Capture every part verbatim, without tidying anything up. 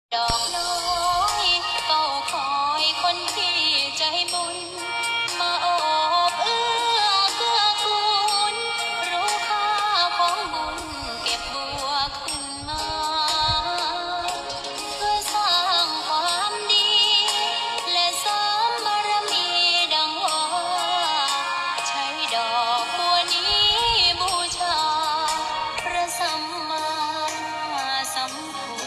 ดอกน้อยเฝ้าคอยคนที่ใจบุญมาโอบเอื้อเกื้อกูลรู้ค่าของบุญเก็บบัวขึ้นมาเพื่อสร้างความดีและเสริมบารมีดังว่าใช้ดอกบัวนี้บูชาพระสัมมาสัมพุทธ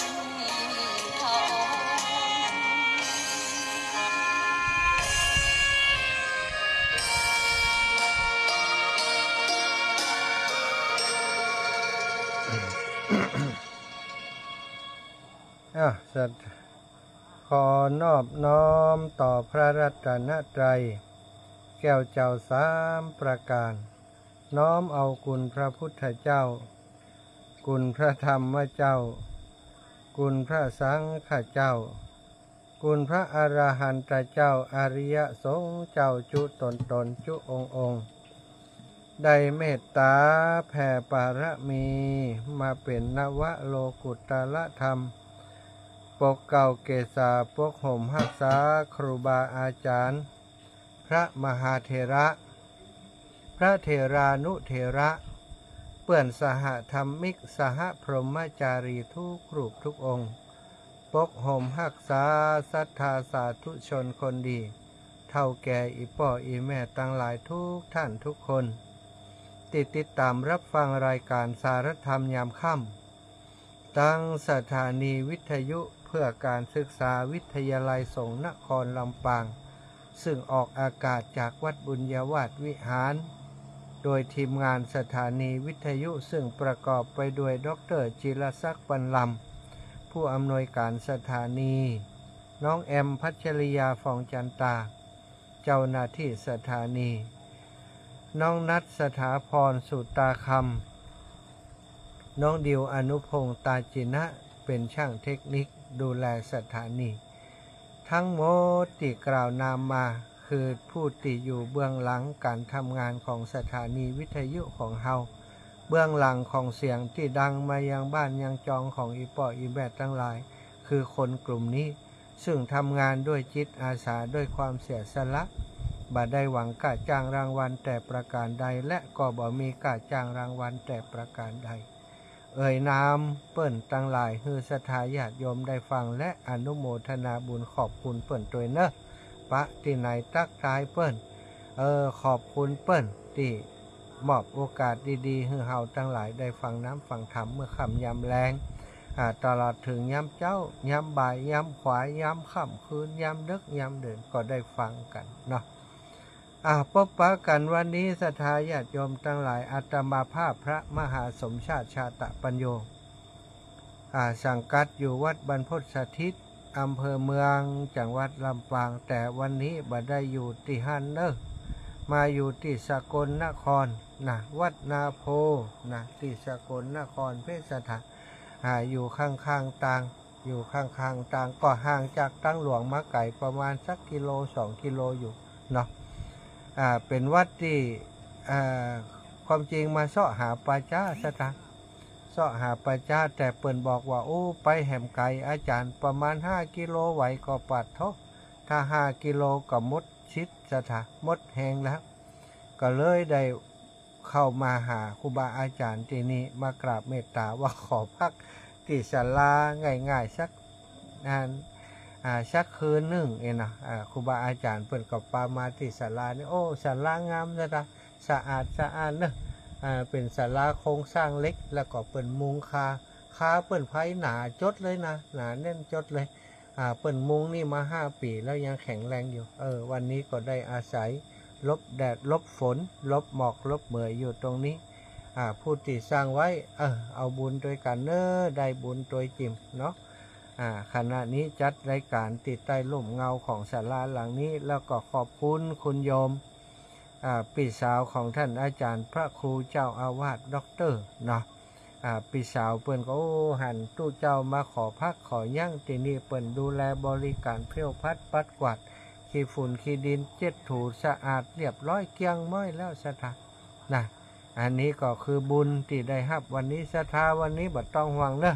อ่ะสัตขอนอบน้อมต่อพระรัตนตรัยแก้วเจ้าสามประการน้อมเอาคุณพระพุทธเจ้าคุณพระธรรมเจ้าคุณพระสังฆเจ้าคุณพระอรหันตเจ้าอริยสงฆ์เจ้าจุตนตนจุองค์องค์ได้เมตตาแผ่ปารมีมาเป็นนวโลกุตตรธรรมปกเก่าเกษาปกห่มหักษาครูบาอาจารย์พระมหาเถระพระเถรานุเถระเปื่อนสหธรรมิกสหพรหมจารีทุกรูปทุกองค์ปกห่มหักษาศรัทธาสาธุชนคนดีเท่าแก่อีป่ออีแม่ตั้งหลายทุกท่านทุกคนติดติดตามรับฟังรายการสารธรรมยามค่ำตั้งสถานีวิทยุเพื่อการศึกษาวิทยาลัยสงฆ์นครลำปางซึ่งออกอากาศจากวัดบุญญาวาสวิหารโดยทีมงานสถานีวิทยุซึ่งประกอบไปด้วยดร.จิรศักดิ์ ปันลำผู้อำนวยการสถานีน้องแอมพัชริยาฟองจันตาเจ้าหน้าที่สถานีน้องนัทสถาพรสุตาคำน้องดิวอนุพงษ์ตาจินะเป็นช่างเทคนิคดูแลสถานีทั้งหมดที่กล่าวนามมาคือผู้ที่อยู่เบื้องหลังการทำงานของสถานีวิทยุของเฮาเบื้องหลังของเสียงที่ดังมายังบ้านยังจองของอีป่ออีแบดทั้งหลายคือคนกลุ่มนี้ซึ่งทำงานด้วยจิตอาสาด้วยความเสียสละบ่ได้หวังค่าจ้างรางวัลแต่ประการใดและก็บ่มีค่าจ้างรางวัลแต่ประการใดเอ่ยนามเปิ้นตั้งหลายฮือสถาญาติโยมได้ฟังและอนุโมทนาบุญขอบคุณเปิ้นตัวเนอะปะที่ไหนตักทายเปิ้นเออขอบคุณเปิ้นที่มอบโอกาสดีๆให้เฮาทั้งหลายได้ฟังน้ำฟังธรรมเมื่อค่ำยามแลงตลอดถึงยามเจ้ายามบ่ายยามขวายยามค่ำคืนยามดึกยามเดินก็ได้ฟังกันเนาะอ่าพบปะกันวันนี้ศรัทธาญาติโยมทั้งหลายอาตมาภาพพระมหาสมชาติชาตปัญโยอ่าสังกัดอยู่วัดบรรพตสถิตอำเภอเมืองจังหวัดลำปางแต่วันนี้บ่ได้อยู่ที่ฮันเนอร์มาอยู่ที่สกลนครนะวัดนาโพนะที่สกลนครเพชรสถานอ่าอยู่ข้างๆต่างอยู่ข้างๆต่างก็ห่างจากตั้งหลวงมาไก่ประมาณสักกิโลสองกิโลอยู่เนาะอ่าเป็นวัดที่อ่าความจริงมาเสาะหาปัจจาสถานเสาะหาปัจจาแต่เปิ่นบอกว่าโอ้ไปแหมไก่อาจารย์ประมาณห้ากิโลไหวก็ปัดเท่าถ้าห้ากิโลก็มดชิดสถานมดแหงแล้วก็เลยได้เข้ามาหาครูบาอาจารย์ที่นี่มากราบเมตตาว่าขอพักที่ศาลาง่ายๆสักนานอ่าสักคืนหนึ่งเองนะอ่าครูบาอาจารย์เปิ่นกับปามาที่ศาลานี่โอ้ศาลางามสะนะสะอาดสะอาดเนอะอ่าเป็นศาลาโครงสร้างเล็กแล้วก็เปิ่นมุงคาคาเปิ่นไผ่หนาจดเลยนะหนาแน่นจดเลยอ่าเปิ่นมุงนี่มาห้าปีแล้วยังแข็งแรงอยู่เออวันนี้ก็ได้อาศัยลบแดดลบฝนลบหมอกลบเหมื่อยอยู่ตรงนี้อ่าผู้ที่สร้างไว้เออเอาบุญโดยกันเนอได้บุญโดยจิมเนาะอ่าขณะนี้จัดรายการติดใต้ร่มเงาของศาลาหลังนี้แล้วก็ขอบคุณคุณโยมอ่าพี่สาวของท่านอาจารย์พระครูเจ้าอาวาสด็อกเตอร์เนาะอ่าพี่สาวเปิ้นก็โอ้หันตู้เจ้ามาขอพักขอย่างที่นี่เปิ้นดูแลบริการเพี้ยวพัดปัดกวาดขี้ฝุ่นขี้ดินเจ็ดถูสะอาดเรียบร้อยเกลี้ยงม้อยแล้วสถานนะอันนี้ก็คือบุญที่ได้รับวันนี้ศรัทธาวันนี้บัดต้องห่วงเนอะ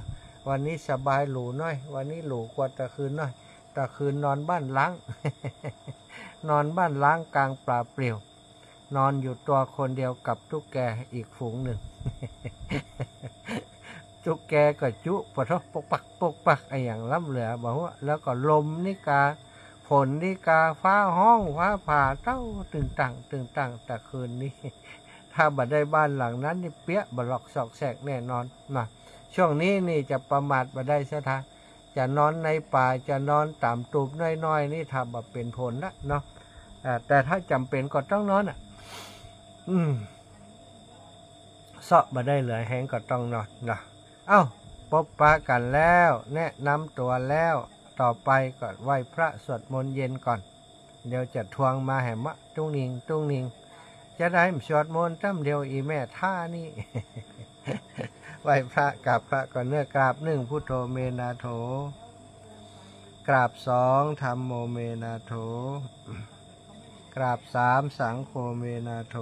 วันนี้สบายหรูน้อยวันนี้หรูกว่าตะคืนน้อยตะคืนนอนบ้านล้าง นอนบ้านล้างกลางปลาเปลี่ยวนอนอยู่ตัวคนเดียวกับตุ๊กแกอีกฝูงหนึ่ง ตุ๊กแกก็จุปะทบปกปักปกปักไออย่างล้ำเหลือบอกว่าแล้วก็ลมนิกาฝนนิกาฟ้าห้องฟ้าผ่าเต้าตึงตังตึงตังแต่คืนนี้ ถ้าบัดได้บ้านหลังนั้นนี่เปี้ยบลอกซอกแสกแน่นอนนะช่วงนี้นี่จะประมาทบัดได้ซะทางจะนอนในป่าจะนอนต่ำตูบน้อยๆนี่ทำแบบเป็นผลละเนาะแต่ถ้าจำเป็นก็ต้องนอนอ่ะอืมเสาะมาได้เหลือแห้งก็ต้องนอนนะเอ้าพบปะกันแล้วแนะนำตัวแล้วต่อไปก็ไหว้พระสวดมนต์เย็นก่อนเดี๋ยวจะทวงมาแห่มะตุ้งนิงตุ้งนิงจะได้สวดมนต์ตั้มเดียวอีแม่ท่านี่ ไหว้พระกราบพระก่อนเนื้อกราบหนึ่งพุทโธเมนาโถกราบสองธัมโมเมนาโถกราบสามสังโฆเมนาโถ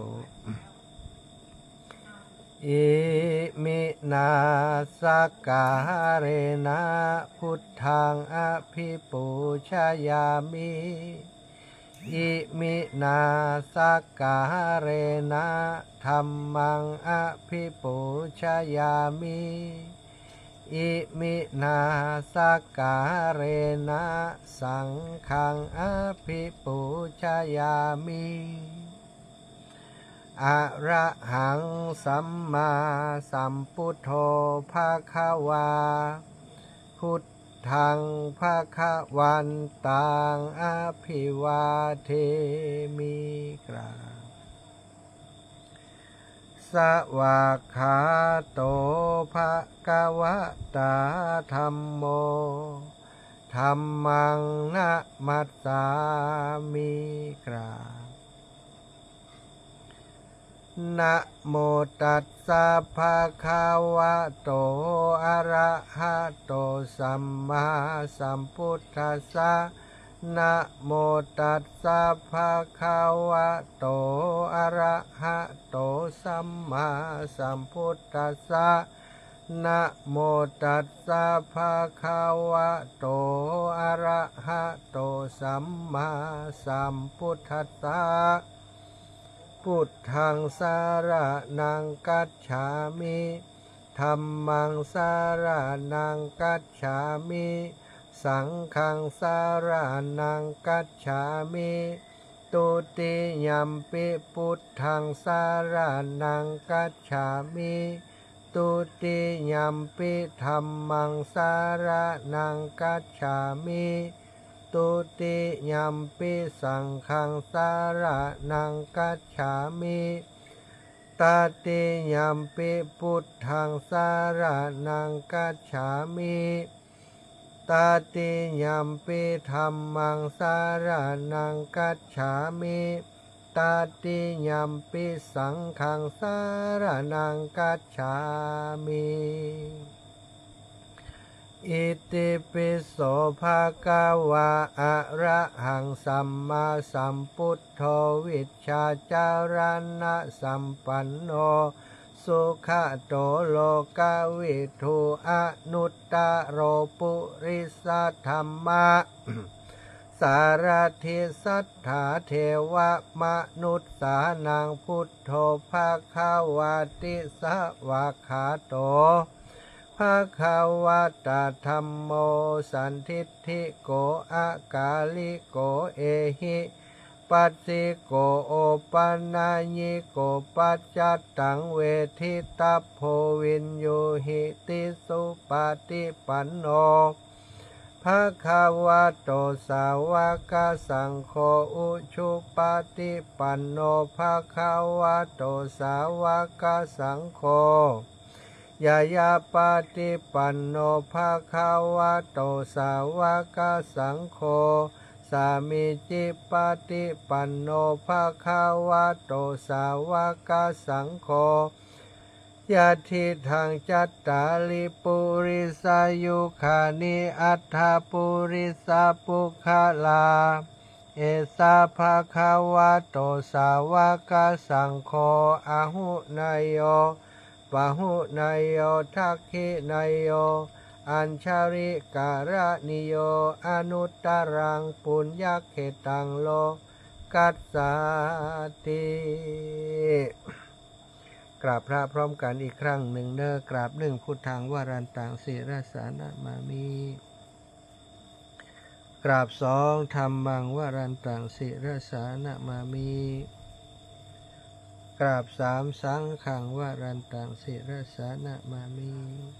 อิมินาสกาเรนะพุทธังอภิปูชยามิอิมินาสกาเรนะธัมมังอภิปูชยามิอิมินาสกาเรนะสังฆังอภิปูชยามิอะระหังสัมมาสัมพุทโธภะคะวาพุทธังภะคะวันตังอภิวาเทมิกราบสวากขาโตภะคะวะตาธัมโมธัมมังนะมัสสามิกราบนะโมตัสสะภะคะวะโตอะระหะโตสัมมาสัมพุทธัสสะนะโมตัสสะภะคะวะโตอะระหะโตสัมมาสัมพุทธัสสะนะโมตัสสะภะคะวะโตอะระหะโตสัมมาสัมพุทธัสสะพุทธังสารนังกัจฉามิธัมมังสารนังกัจฉามิสังฆังสารนังกัจฉามิตุติยัมปิพุทธังสารนังกัจฉามิตุติยัมปิธัมมังสารนังกัจฉามิตุติยัมปิสังฆังสารนังกัจฉามิตติยัมปิพุทธังสารนังกัจฉามิตติยัมปิธัมมังสารนังกัจฉามิตติยัมปิสังฆังสารนังกัจฉามิอิติปิโสภะคะวะอะระหังสัมมาสัมพุทโธวิชชาจารณะสัมปันโนสุขโตโลกวิทูอนุตตโรปุริสธรรมะ สารถิสัทธาเทวมนุษสานังพุทโธภะคะวะติสวากขาโตภะคะวะตาธัมโมสันทิฏฐิโกอากาลิโกเอหิปัสสิโกโอปันนายิโกปัจจัตตังเวทิตาโพวินโยหิติสุปฏิปันโนภะคะวะโตสาวกสังโฆอุชุปฏิปันโนภะคะวะโตสาวกสังโฆยายาปฏิปันโนภะคะวะโตสาวกสังโฆสามิจิปฏิปันโนภะคะวะโตสาวกสังโฆยะทิทังจัตตาลิปุริสายุขานิอัฏฐปุริสาปุคลาเอสาภะคะวะโตสาวกสังโฆอะหุนายโยปะหุนายโยทักขินายโยอัญชาริการะนิโยอนุตตรังปุญญเขตังโลกัสสาติกราบพระพร้อมกันอีกครั้งหนึ่งเด้อกราบหนึ่งพุทธังวรันตังศิรสานะมามิกราบสองธรรมังวรันตังศิรสานะมามิกราบสามสังฆังวรันตังศิรสานะมามิ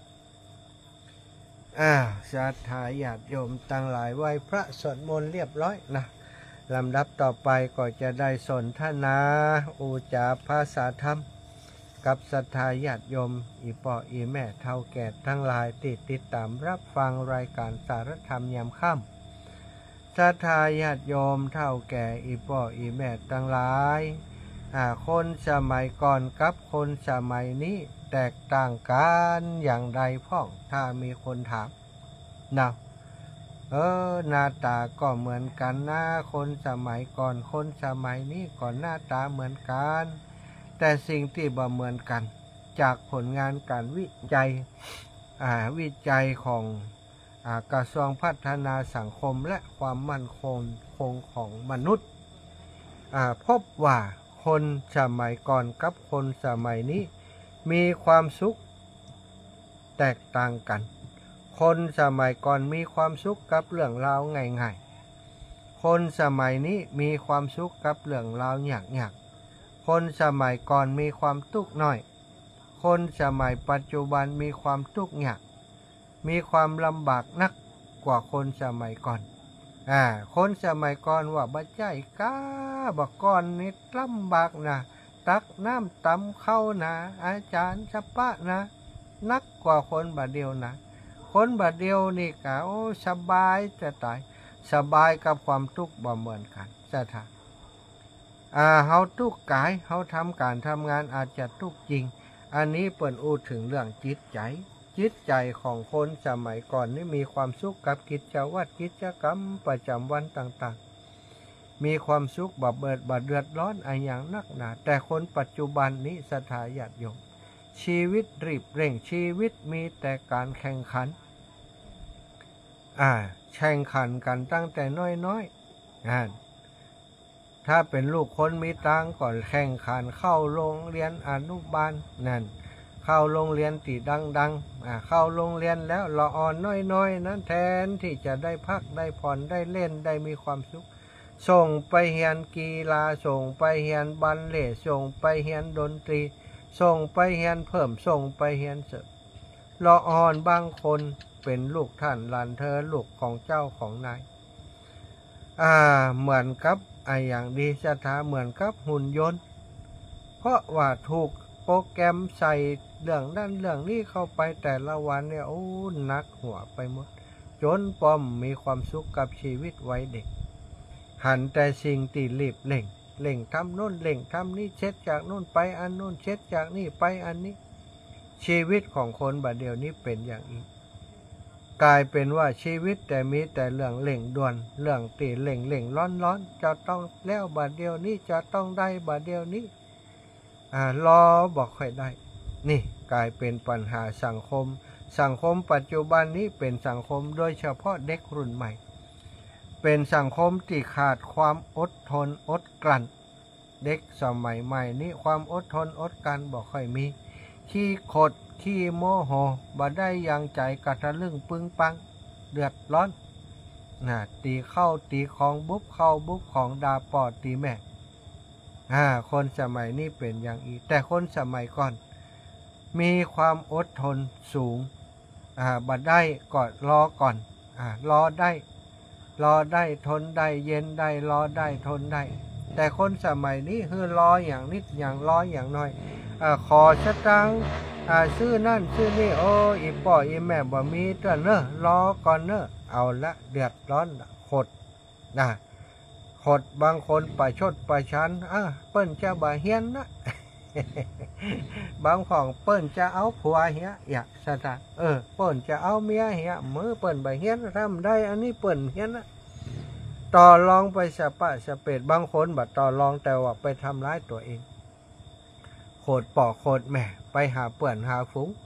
อ้าวศรัทธาญาติโยมตั้งหลายไหว้พระสวดมนต์เรียบร้อยนะลำดับต่อไปก็จะได้สนทนาอุจาภาษาธรรมกับศรัทธาญาติโยมอีป่ออีแม่เท่าแก่ทั้งหลายติดติดตามรับฟังรายการสารธรรมยามค่ำศรัทธาญาติโยมเท่าแก่อีป่ออีแม่ทั้งหลายคนสมัยก่อนกับคนสมัยนี้แตกต่างกันอย่างใดพ่องถ้ามีคนถามนะเออหน้าตาก็เหมือนกันนะคนสมัยก่อนคนสมัยนี้ก่อนหน้าตาเหมือนกันแต่สิ่งที่บ่เหมือนกันจากผลงานการวิจัยวิจัยของกระทรวงพัฒนาสังคมและความมั่นคงคงของมนุษย์พบว่าคนสมัยก่อนกับคนสมัยนี้มีความสุขแตกต่างกันคนสมัยก่อนมีความสุขกับเรื่องราวง่ายๆคนสมัยนี้มีความสุขกับเรื่องราวยากๆคนสมัยก่อนมีความทุกข์น้อยคนสมัยปัจจุบันมีความทุกข์ยากมีความลำบากนักกว่าคนสมัยก่อนอ่าคนสมัยก่อนว่าบัจใจก้าบักก่อนนี่ลำบากนะตักน้ำตำเข้านะอาจารย์สปะนะนักกว่าคนบัดเดียวนะคนบัดเดียวนี่กะโอ้สบายจะตายสบายกับความทุกข์บ่เหมือนกันจะท่าอ่าเฮาทุกข์กายเฮาทำการทำงานอาจจะทุกข์จริงอันนี้เปิ่นอู้ถึงเรื่องจิตใจจิตใจของคนสมัยก่อนนี่มีความสุขกับกิจวัตรกิจกรรมประจำวันต่างๆมีความสุขบ่เบิดบ่เดือดร้อนอะไรอย่างนักหนาแต่คนปัจจุบันนี้ศรัทธาญาติโยมชีวิตรีบเร่งชีวิตมีแต่การแข่งขันอ่าแข่งขันกันตั้งแต่น้อยๆอ่าถ้าเป็นลูกคนมีตังก่อนแข่งขันเข้าโรงเรียนอนุบาลนั่นเข้าโรงเรียนตีดังๆอ่าเข้าโรงเรียนแล้วละอ่อนน้อยๆนั้นแทนที่จะได้พักได้ผ่อนได้เล่นได้มีความสุขส่งไปเรียนกีฬาส่งไปเรียนบัลเล่ต์ส่งไปเรียนดนตรีส่งไปเรียนเพิ่มส่งไปเรียนเสริมละอ่อนบางคนเป็นลูกท่านหลานเธอลูกของเจ้าของนายอ่าเหมือนกับไอ้อย่างดีศรัทธาเหมือนกับหุ่นยนต์เพราะว่าถูกโปรแกรมใส่เรื่องด้านเรื่องนี้เข้าไปแต่ละวันเนี่ยโอ้หนักหัวไปหมดจนป้อมมีความสุขกับชีวิตวัยเด็กหันแต่สิ่งที่รีบเร่งเร่งทำโน่นเร่งทำนี่เช็ดจากโน่นไปอันโน่นเช็ดจากนี่ไปอันนี้ชีวิตของคนบัดเดียวนี้เป็นอย่างนี้กลายเป็นว่าชีวิตแต่มีแต่เรื่องเร่งด่วนเรื่องตีเร่งเร่งร้อนร้อนจะต้องแล้วบัดเดียวนี้จะต้องได้บัดเดียวนี้อ่ารอบอกค่อยได้นี่กลายเป็นปัญหาสังคมสังคมปัจจุบันนี้เป็นสังคมโดยเฉพาะเด็กรุ่นใหม่เป็นสังคมที่ขาดความอดทนอดกลั้นเด็กสมัยใหม่นี้ความอดทนอดกลั้นบอกค่อยมีขี้ขดขี้โมโหบ่ได้ยังใจกระทะลึ่งปึ้งปังเดือดร้อนน่ะตีเข้าตีของบุบเข้าบุบของดาปอดตีแม่อ่าคนสมัยนี้เป็นอย่างอีแต่คนสมัยก่อนมีความอดทนสูงอ่าบ่ได้ก็รอก่อนอ่ารอได้รอได้ทนได้เย็นได้รอได้ทนได้แต่คนสมัยนี้คือรออย่างนิดอย่างรออย่างน้อยอ่าขอสตังค์อ่าซื้อนั่นซื้อนี่โอ้อีป่ออีแม่บ่มีเด้อเนอะรอก่อนเนอะเอาละเดือดร้อนขดนะขดบางคนประชดประชันอ่ะเปิ้นจะบ่เฮียนนะบางของเปิ้นจะเอาผัวเฮียอยากสตาเออเปิ้นจะเอาเมียเฮียมือเปิ้นบ่เฮียนทำได้อันนี้เปิ้นเฮียนนะต่อรองไปสะปะสะเปดบางคนบัดต่อรองแต่ว่าไปทำร้ายตัวเองโคตรป่อโคตรแม่ไปหาเปื่อนหาฝูง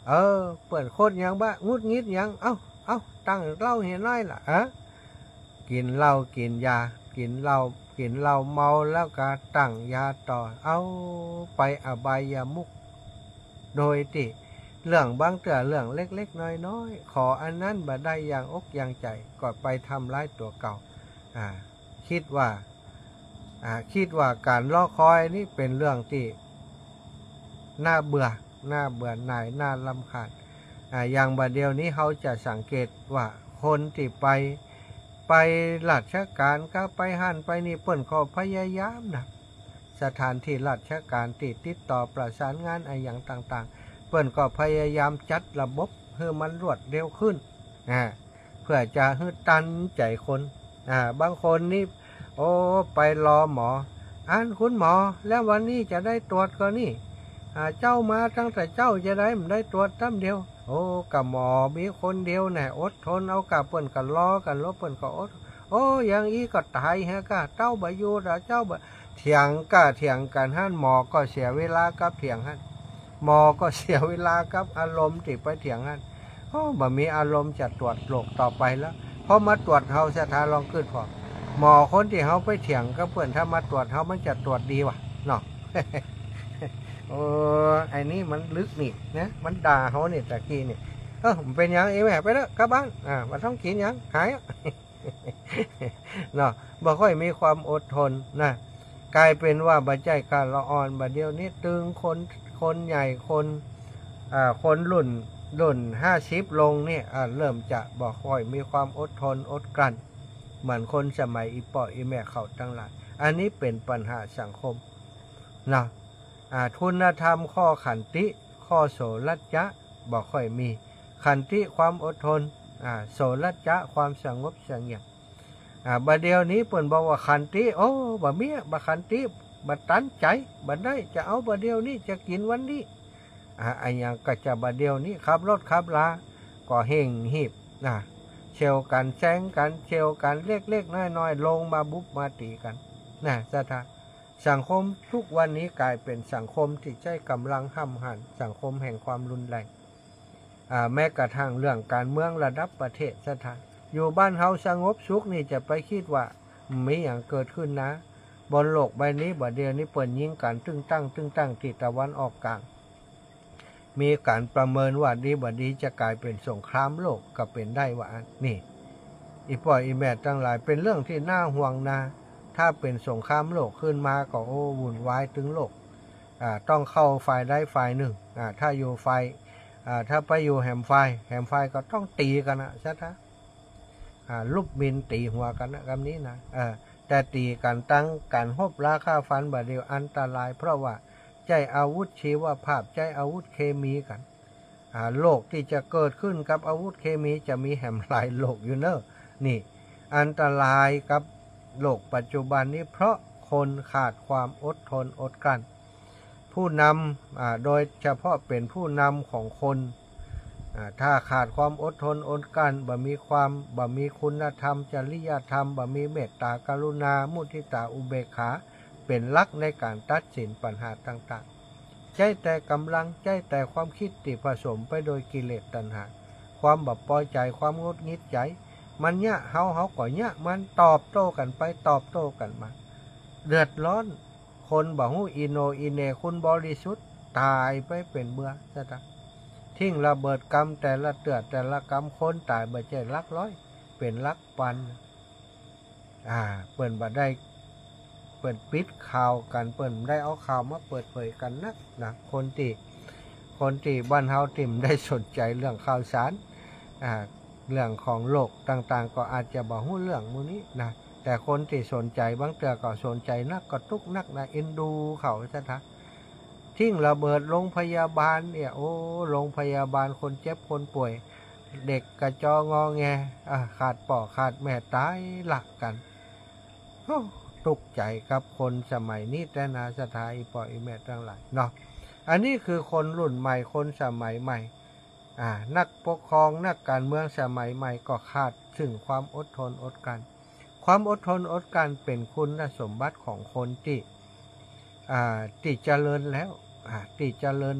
เออเปิดโคตรยังบ้างุดงิดยังเอ้าเอ้าตั้งเหล้าเห็นน้อยล่ะฮะกินเหล้ากินยากินเหล้ากินเหล้าเมาแล้วก็ตั้งยาต่อเอาไปอบายามุขโดยที่เรื่องบางเตื่อเรื่องเล็กๆน้อยๆขออันนั้นบ่ได้อย่างอกอย่างใจก็ไปทำร้ายตัวเก่าอ่าคิดว่าอ่าคิดว่าการรอคอยนี่เป็นเรื่องที่น่าเบื่อน่าเบื่อหน่ายน่ารำคาญอ่าอย่างบัดเดียวนี้เขาจะสังเกตว่าคนที่ไปไปราชการก็ไปหันไปนี่เปิ้นก็พยายามนะสถานที่ราชการติดติดต่อประสานงานอะไรอย่างต่างๆเปิ้นก็พยายามจัดระบบให้มันรวดเร็วขึ้นอ่าเพื่อจะให้ตันใจคนอ่าบางคนนี่โอ้ไปรอหมออันคุณหมอแล้ววันนี้จะได้ตรวจก็นี่อ่าเจ้ามาตั้งแต่เจ้าจะได้มันได้ตรวจตั้มเดียวโอ้กับหมอมีคนเดียวแน่อดทนเอากับเปิ้นก็รอกันลบเปิ้นก็อดโอ้ยังอีก็ตายฮะก็เจ้าบ่อยู่ละเจ้าบ่เถียงก็เถียงกันฮั่นหมอก็เสียเวลากับเถียงฮั่นหมอก็เสียเวลากับอารมณ์ที่ไปเถียงฮั่นโอ้บ่มีอารมณ์จะตรวจโรคต่อไปแล้วพอมาตรวจเฮาสถานลองขึ้นพอหมอคนที่เฮาไปเถียงก็เปิ้นถ้ามาตรวจเฮามันจะตรวจดีวะเนาะ โอ้ไอ้นี่มันลึกนี่นะมันด่าเขาเนี่ยตะกี้เนี่ยเออมันเป็นยังไอ้แม่ไปแล้วกลับบ้านอ่ามาต้องกินยังหาย เนาะบ่ค่อยมีความอดทนนะกลายเป็นว่าบัจจัยการละอ่อนบัดเดียวนี้ตึงคนคนใหญ่คนอ่าคนรุ่นรุ่นห้าสิบลงเนี่ยอ่าเริ่มจะบ่ค่อยมีความอดทนอดกลั้นเหมือนคนสมัยอีป่ออีแม่เขาทั้งหลายอันนี้เป็นปัญหาสังคมนะคุณธรรมข้อขันติข้อโสรัจจะบ่ค่อยมีขันติความอดทนโสรัจจะความสงบเสงี่ยมบัดเดียวนี้เปิ่นบอกว่าขันติโอ้บ่มีบ่ขันติบ่ตันใจบ่ได้จะเอาบัดเดียวนี้จะกินวันนี้อ่าอันยังก็จะบัดเดียวนี้ขับรถขับลาก็เฮงหีบนะเชลกันแซงกันเชลกันเล็กๆน้อยๆลงมาบุบมาตีกันนะสถานสังคมทุกวันนี้กลายเป็นสังคมที่ใช้กำลังห้ำหั่นสังคมแห่งความรุนแรงแม้กระทั่งเรื่องการเมืองระดับประเทศสถานอยู่บ้านเฮาสงบสุขนี่จะไปคิดว่ามีอย่างเกิดขึ้นนะบนโลกใบนี้บัดเดียวนี้เปิดยิงกันตึ้งตั้งตึ้งตั้งที่ตะวันออกกลางมีการประเมินว่าดีบัดนี้จะกลายเป็นสงครามโลกก็เป็นได้ว่านี่อีปอยอีแม่ทั้งหลายเป็นเรื่องที่น่าห่วงนะถ้าเป็นสงครามโลกขึ้นมาก็โอ้วุ่นวายถึงโลกอ่าต้องเข้าฝ่ายใดฝ่ายหนึ่งอ่าถ้าอยู่ฝ่ายอ่าถ้าไปอยู่แหมฝ่ายแหมฝ่ายก็ต้องตีกันนะใช่ไหมอ่าลูกบินตีหัวกันนะคำนี้นะเออแต่ตีกันตั้งการฮบราคาฟันบาดเดียวอันตรายเพราะว่าใจอาวุธชีวภาพใจอาวุธเคมีกันอ่าโลกที่จะเกิดขึ้นกับอาวุธเคมีจะมีแหมหลายโลกอยู่เนอะนี่อันตรายกับโลกปัจจุบันนี้เพราะคนขาดความอดทนอดกลั้นผู้นำโดยเฉพาะเป็นผู้นำของคนถ้าขาดความอดทนอดกลั้นบ่มีความบ่มีคุณธรรมจริยธรรมบ่มีเมตตากรุณามุทิตาอุเบกขาเป็นหลักในการตัดสินปัญหาต่างๆใจแต่กำลังใจแต่ความคิดที่ผสมไปโดยกิเลสตัณหาความบ่พอใจความงดงิดใจมันเนี่ยเฮาเฮาก็เนี่ยมันตอบโต้กันไปตอบโต้กันมาเดือดร้อนคนบ่ฮู้อิโนอิเนคุณบริสุทธิ์ตายไปเป็นเบื่อซะตะทิ้งระเบิดกรรมแต่ละเตือแต่ละกรรมคนตายบ่ใช่หลักร้อยเป็นหลักพันอ่าเปิ้นบ่ได้เปิ้นปิดข่าวกันเปิ้นได้เอาข่าวมาเปิดเผยกันนักนะคนที่คนที่บ้านเฮาติ่มได้สนใจเรื่องข่าวสารอ่าเรื่องของโลกต่างๆก็อาจจะบ่ฮู้เรื่องมื้อนี้นะแต่คนที่สนใจบางเตือก็สนใจนักก็ทุกนักนะเอ็นดูเขาซะทะทิ้งระเบิดโรงพยาบาลเนี่ยโอ้โรงพยาบาลคนเจ็บคนป่วยเด็กกระจองอแงอ่ะขาดป่อขาดแม่ตายหลักกันโอ้ตกใจกับคนสมัยนี้แต่นาสถาอีป่ออีแม่ทั้งหลายเนาะอันนี้คือคนรุ่นใหม่คนสมัยใหม่อ่านักปกครองนักการเมืองสมัยใหม่ก็ขาดถึงความอดทนอดกลั้นความอดทนอดกลั้นเป็นคุณสมบัติของคนที่อ่าที่เจริญแล้วอ่าที่เจริญแล้ว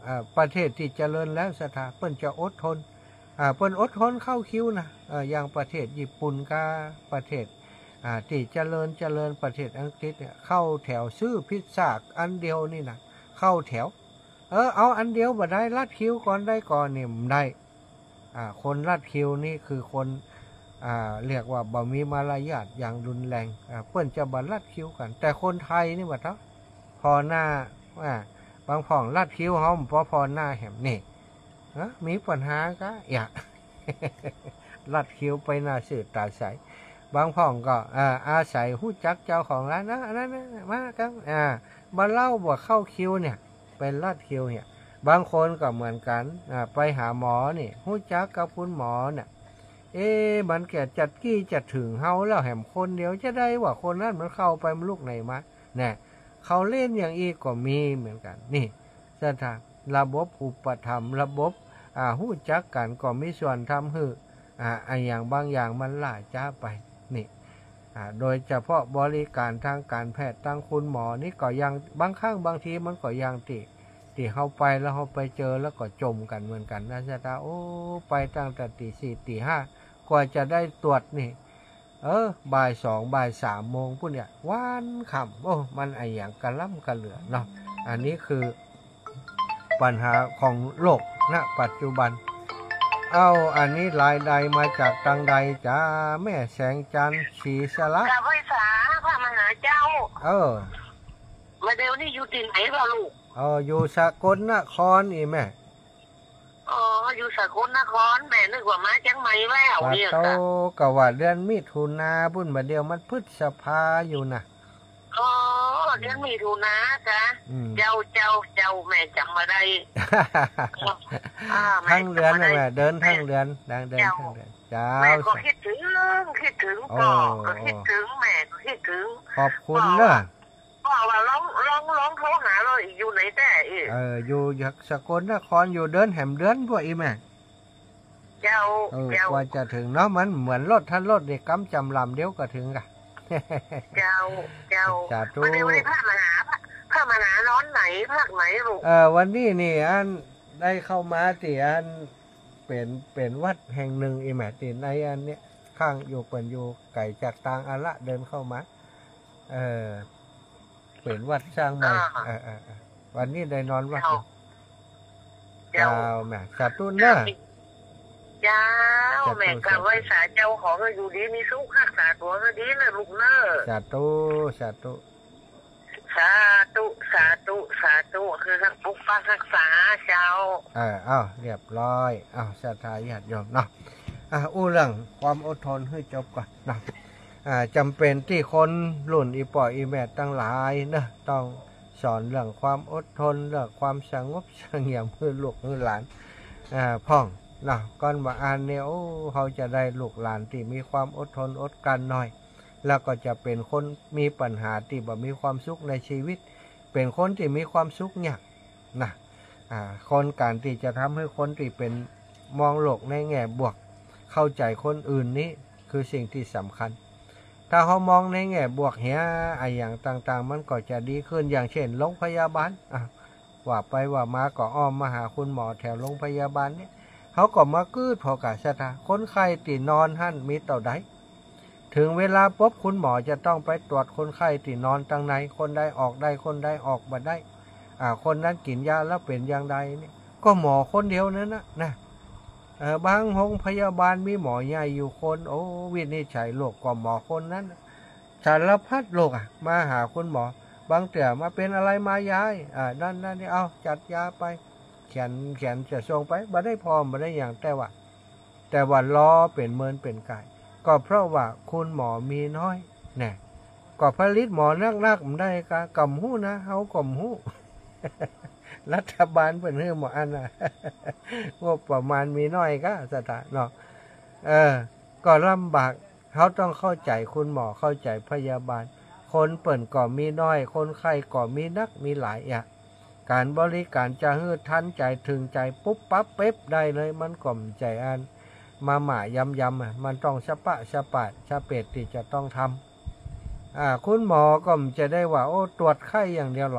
อ่าประเทศที่เจริญแล้วสถาเปิ้นจะอดทนอ่าเปิ้นอดทนเข้าคิวนะเอออย่างประเทศญี่ปุ่นกับประเทศอ่าที่เจริญเจริญประเทศอังกฤษเนี่ยเข้าแถวซื้อพิซซ่าอันเดียวนี่นะเข้าแถวเออเอาอันเดียวบ่ได้ลัดคิวก่อนได้ก่อนนี่มันได้อ่าคนลัดคิวนี่คือคนอ่าเรียกว่าบ่มีมารยาทอย่างรุนแรงอ่าเปิ้นจะบ่ลัดคิวกันแต่คนไทยนี่บ่เท่าพอหน้าอ่าบางผ่องลัดคิวเฮาพอพอหน้าแหมนี่ฮะมีปัญหาก็อย่า ลัดคิวไปหน้าสื่อตาใสบางผ่องก็อ่าอาศัยหู้จักเจ้าของร้านนะอันนั้นมาครับอ่ามาเล่าบ่เข้าคิวเนี่ยเป็นลัดคิวเนี่ยบางคนก็เหมือนกันอ่าไปหาหมอนี่หู้จักกับคุณหมอเนี่ยเอ๊ะมันแก่จัดกี้จัดถึงเฮาแล้วแหมคนเดียวจะได้ว่าคนนั้นมันเข้าไปมันลูกไหนมาเนี่ยเขาเล่นอย่างอีกก็มีเหมือนกันนี่สถานระบบอุปถัมภ์ระบบอ่าหู้จักกันก็มีส่วนทำให้อ่าไอ้อย่างบางอย่างมันล่าช้าไปนี่อ่าโดยเฉพาะบริการทางการแพทย์ทางคุณหมอนี่ก็ยังบางครั้งบางทีมันก็ยังติที่เข้าไปแล้วเขาไปเจอแล้วก็จมกันเหมือนกันนะจ๊ะโอ้ไปตั้งแต่ตีสี่ตีห้ากว่าจะได้ตรวจนี่เออบ่ายสองบ่ายสามโมงพุ่นเนี่ยวันค่ำโอ้มันไออย่างกระล่ำกระเหลือเนาะอันนี้คือปัญหาของโลกณปัจจุบันเอาอันนี้ลายใดมาจากทางใดจ้าแม่แสงจันทร์ศรีสละกับไฟสาพระมหาเจ้าเออมาเดี๋ยวนี้อยู่ที่ไหนล่ะลูกเอออยู่สกลนครอีแม่อ๋ออยู่สกลนครแม่นึกว่ามาจังไหมแล้วว่าเนี่ยโตค่ะก็ว่าเดือนมิถุนาบุญมาเดียวมันพฤษภาอยู่นะอ๋อเดือนมีถุนาจ้ะอืมเจ้าเจ้าเจ้าแม่จำมาได้อ่าแม่ทั้งเดือนจำนะมาแม่ได้เดินทั้งเดือนดังเดินทั้งเดือนเจ้าแม่ก็คิดถึงคิดถึงโอ้พ่อก็คิดถึงแม่ก็คิดถึงขอบคุณเนอะพ่อว่าร้องร้องร้องโทรหาเราอีกอยู่ไหนแต่อีกเอออยู่จากสกลนครอยู่เดินแหมเดือนพวกอีแม่เจ้าเออเจ้ากว่าจะถึงเนาะมันเหมือนรถท่านรถเด็กกำจำลำเดียวก็ถึงกันเจ้าเจ้าสาธุวันนี้วันนี้พระมหาพระพระมหาร้อนไหนภาคไหนลูกเออวันนี้นี่อันได้เข้ามาที่อันเป็นเป็นวัดแห่งหนึ่งอีแม่ที่ในอันเนี้ยข้างอยู่เปิ่นอยู่ไก่จากตางอาละเดินเข้ามาเออเป็นวัดสร้างใหม่เออเออเออวันนี้ได้นอนวัดอยู่เจ้าเจ้าแม่สาธุเนอะเจ้าแม่กับไว้สาเจ้าของอยู่ดีมีสุขรักษาตัวก็ดีนะลูกเนอะสาธุสาธุสาธุสาธุสาธุคือรักปุกปักรักษาเจ้าเอออ้าวเรียบร้อยอ้าวศรัทธาญาติโยมเนาะอ่ะอู้เรื่องความอดทนให้จบก่อนเนาะอ่าจำเป็นที่คนรุ่นอีปออีแม่ตั้งหลายเนอะต้องสอนเรื่องความอดทนเรื่องความสงบเสงี่ยมให้ลูกให้หลานอ่าพ่องเนาะก่อนว่าอ่านเนี่ยโอ้เขาจะได้ลูกหลานที่มีความอดทนอดกลั้นหน่อยแล้วก็จะเป็นคนมีปัญหาที่บ่มีความสุขในชีวิตเป็นคนที่มีความสุขเนี่ยนะอ่าคนการที่จะทำให้คนที่เป็นมองโลกในแง่บวกเข้าใจคนอื่นนี้คือสิ่งที่สำคัญถ้าเขามองในแง่บวกเหี้ยไอ้อย่างต่างๆมันก็จะดีขึ้นอย่างเช่นโรงพยาบาลอ่ะว่าไปว่ามาก็อ้อมมาหาคุณหมอแถวโรงพยาบาลเนี่ยเขาก็มากืดพอกะสะทาคนไข้ที่นอนหั่นมีเต่าใดถึงเวลาปุ๊บคุณหมอจะต้องไปตรวจคนไข้ที่นอนทางในคนใดออกได้คนใดออกมาได้อ่าคนนั้นกินยาแล้วเป็นอย่างใดเนี่ยก็หมอคนเดียวนั้นนะนะเออบางโรงพยาบาลมีหมอใหญ่อยู่คนโอ้วินิจฉัยโรคก็หมอคนนั้นสารพัดโรคอ่ะมาหาคุณหมอบางเตี่ยมาเป็นอะไรมายายอ่านั่นนั่นนี่เอาจัดยาไปเขียนเขียนจะส่งไปบ่ได้พร้อมบ่ได้อย่างแต่ว่าแต่ว่าล้อเป็นเมินเป็นกายก็เพราะว่าคุณหมอมีน้อยแน่ก็ผลิตหมอนักๆมันได้กะกำหู้นะเฮากำหู้ รัฐบาลเป็นเรื่องหมออันน่ะ งบประมาณมีน้อยก็สถานเนาะเออก็ลำบากเขาต้องเข้าใจคุณหมอเข้าใจพยาบาลคนเปิ่นก็มีน้อยคนไข้ก็มีนักมีหลายอย่างการบริการจะฮืดทันใจถึงใจปุ๊บปั๊บเป๊บได้เลยมันกล่อมใจอันมาหมายำยำอ่ะมันต้องสะปะสะปาดสะเป็ดที่จะต้องทำอ่าคุณหมอก็จะได้ว่าโอ้ตรวจไข้อย่างเดียวหรอ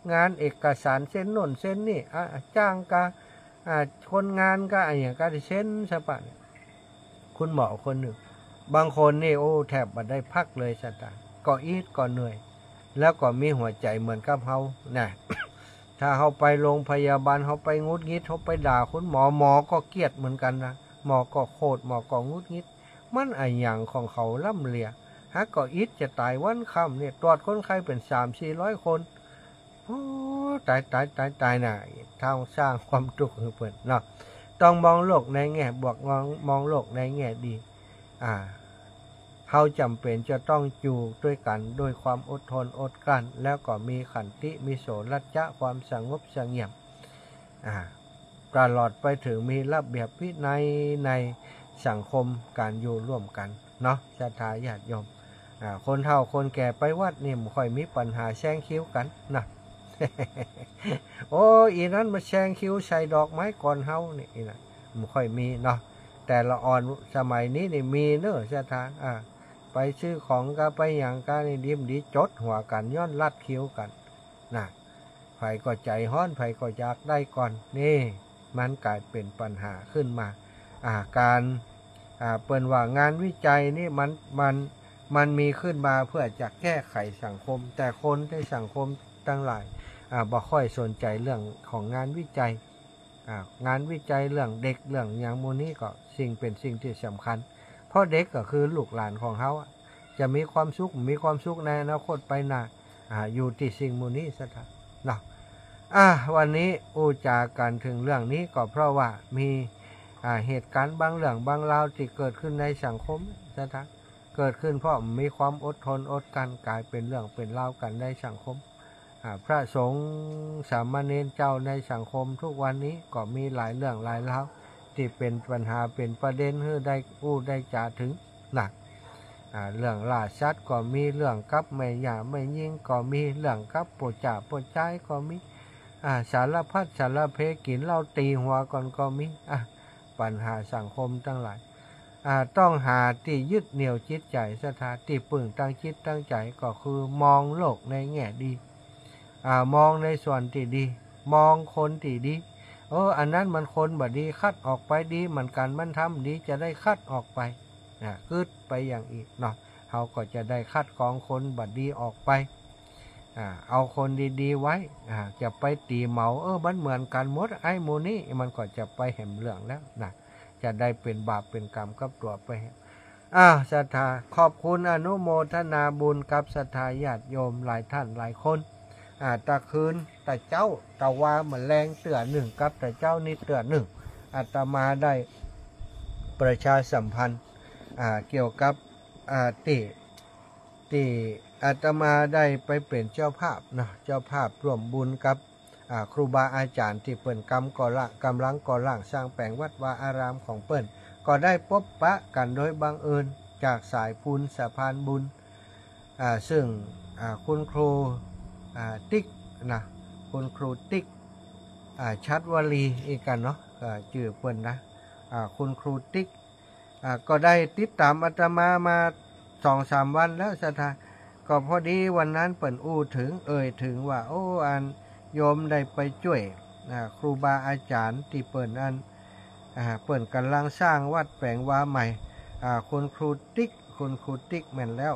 งานเอกสารเส้นโน่นเส้นนี่อ่ะจ้างกาอ่าคนงานก็อะไรอย่างก็ได้เส้นใช่ปะคุณหมอคนหนึ่งบางคนนี่โอ้แทบไม่ได้พักเลยสตาก็อีดก็เหนื่อยแล้วก็มีหัวใจเหมือนกับเฮานะถ้าเขาไปโรงพยาบาลเขาไปงุดงิดเขาไปด่าคุณหมอหมอก็เกลียดเหมือนกันนะหมอก็โคตรหมอก็งุดงิดมันไออย่างของเขาล่ำเลียฮักก็อีดจะตายวันค่ำเนี่ยตรวจคนไข้เป็นสามสี่ร้อยคนโอ้ตายตายตายตายน่ะทางสร้างความทุกข์ให้เปิดเนาะต้องมองโลกในแง่บวกมองมองโลกในแง่ดีอ่าเขาจำเป็นจะต้องอยู่ด้วยกันด้วยความอดทนอดกลั้นแล้วก็มีขันติมีโสรัจจะความสงบเสงี่ยมอ่าตลอดไปถึงมีระเบียบวินัยในสังคมการอยู่ร่วมกันเนาะศรัทธาญาติโยมอ่าคนเฒ่าคนแก่ไปวัดนี่มันค่อยมีปัญหาแซงคิ้วกันนะ โอ้อีนั้นมาแซงคิ้วใส่ดอกไม้ก่อนเฮานี่นะมันค่อยมีเนาะแต่ละอ่อนสมัยนี้นี่มีเนอะศรัทธาอ่าไปซื้อของก็ไปอย่างก็นี่ดิมดีจดหัวกันย้อนลัดคิ้วกันนะไผก็ใจฮ้อนไผก็อยากได้ก่อนนี่มันกลายเป็นปัญหาขึ้นมาอ่าการอ่าเปิ้นว่างานวิจัยนี่มันมันมันมีขึ้นมาเพื่อจะแก้ไขสังคมแต่คนในสังคมทั้งหลายอ่าบ่ค่อยสนใจเรื่องของงานวิจัยอ่างานวิจัยเรื่องเด็กเรื่องอย่างโมนี้ก็สิ่งเป็นสิ่งที่สำคัญเพราะเด็กก็คือลูกหลานของเขาจะมีความสุขมีความสุขในอนาคตไปหน้าอ่าอยู่ที่สิ่งโมนี้ซะครับเนาะอ่าวันนี้อูจากันถึงเรื่องนี้ก็เพราะว่ามีอ่าเหตุการณ์บางเรื่องบางราวที่เกิดขึ้นในสังคมซะครับเกิดขึ้นเพราะมีความอดทนอดกันกลายเป็นเรื่องเป็นราวกันในสังคมพระสงฆ์สามเณรเจ้าในสังคมทุกวันนี้ก็มีหลายเรื่องหลายราวที่เป็นปัญหาเป็นประเด็นให้ได้อู้ได้จ่าถึงหนักเรื่องล่าชัดก็มีเรื่องกับไม่หย่าไม่ยิงก็มีเรื่องกับปวดจ่าปวดใจก็มีสารพัดสารเพกินเราตีหัวก่อนก็มีปัญหาสังคมทั้งหลายต้องหาที่ยึดเหนี่ยวจิตใจสถานที่ปึงตั้งจิตตั้งใจก็คือมองโลกในแง่ดีอ่ามองในส่วนที่ดีมองคนที่ดีเอออันนั้นมันคนบดีคัดออกไปดีเหมือนกันมันทำดีจะได้คัดออกไปอ่าคืดไปอย่างอีกเนาะเขาก็จะได้คัดกรองคนบดีออกไปอ่าเอาคนดีๆไว้อ่าจะไปตีเหมาเออมันเหมือนกันหมดไอ้โมนี่มันก็จะไปแหมเรื่องแล้วนะจะได้เป็นบาปเป็นกรรมกับตัวไปอ้าวศรัทธาขอบคุณอนุโมทนาบุญกับศรัทธาญาติโยมหลายท่านหลายคนอ่าตะคืนแต่เจ้าตะวาเหมือนแรงเตือนหนึ่งกับแต่เจ้านี่เตือนหนึ่งอาตมาได้ประชาสัมพันธ์อ่าเกี่ยวกับอ่าติติอาตมาได้ไปเป็นเจ้าภาพนะเจ้าภาพร่วมบุญกับอ่าครูบาอาจารย์ที่เปิ่นกำก่อละกำลังก่อร่างสร้างแปลงวัดวาอารามของเปิ่นก็ได้พบปะกันโดยบังเอิญจากสายพุนสะพานบุญอ่าซึ่งอ่าคุณครูอ่าติ๊กนะคุณครูติ๊กอ่าชัดวลีอีกกันเนาะชื่อเปิ่นนะอ่าคุณครูติ๊กอ่าก็ได้ติดตามอาตมามาสองสามวันแล้วสถานก็พอดีวันนั้นเปิ่นอู้ถึงเอ่ยถึงว่าโอ้อันโยมได้ไปช่วยครูบาอาจารย์ที่เปิ่นอันเปิ่นกำลังสร้างวัดแปลงวาใหม่คุณครูติ๊กคุณครูติ๊กแม่นแล้ว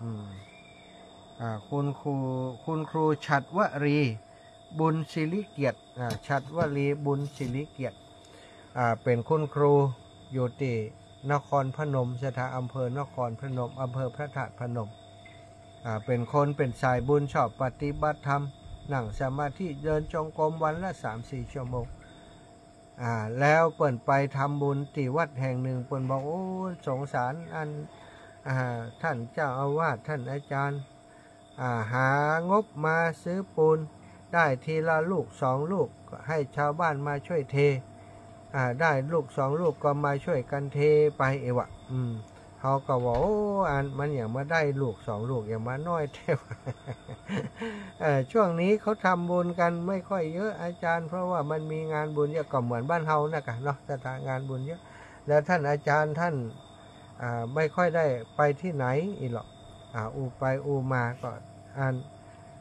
คุณครูคุณครูฉัตรวรีบุญศิริเกียรติฉัตรวรีบุญศิริเกียรติเป็นคุณครูอยู่ที่นครพนมสถานอำเภอนครพนมอำเภอพระธาตุพนมเป็นคนเป็นสายบุญชอบปฏิบัติธรรมนั่งสมาธิเดินจงกรมวันละ สามถึงสี่ ชั่วโมงอ่าแล้วเปิ่นไปทำบุญที่วัดแห่งหนึ่งเปิ่นบอกโอ้สงสารอันอ่าท่านเจ้าอาวาสท่านอาจารย์อ่าหางบมาซื้อปูนได้ทีละลูกสองลูกให้ชาวบ้านมาช่วยเทอ่าได้ลูกสองลูกก็มาช่วยกันเทไปเอวะอืมเขาก็บอกโอ้อันมันอย่างมาได้ลูกสองลูกอย่างมาน้อยเท่าช่วงนี้เขาทำบุญกันไม่ค่อยเยอะอาจารย์เพราะว่ามันมีงานบุญเยอะก็เหมือนบ้านเฮานะกันเนาะสถานงานบุญเยอะแล้วท่านอาจารย์ท่านไม่ค่อยได้ไปที่ไหนอีหรอกอูไปอูมาก็อัน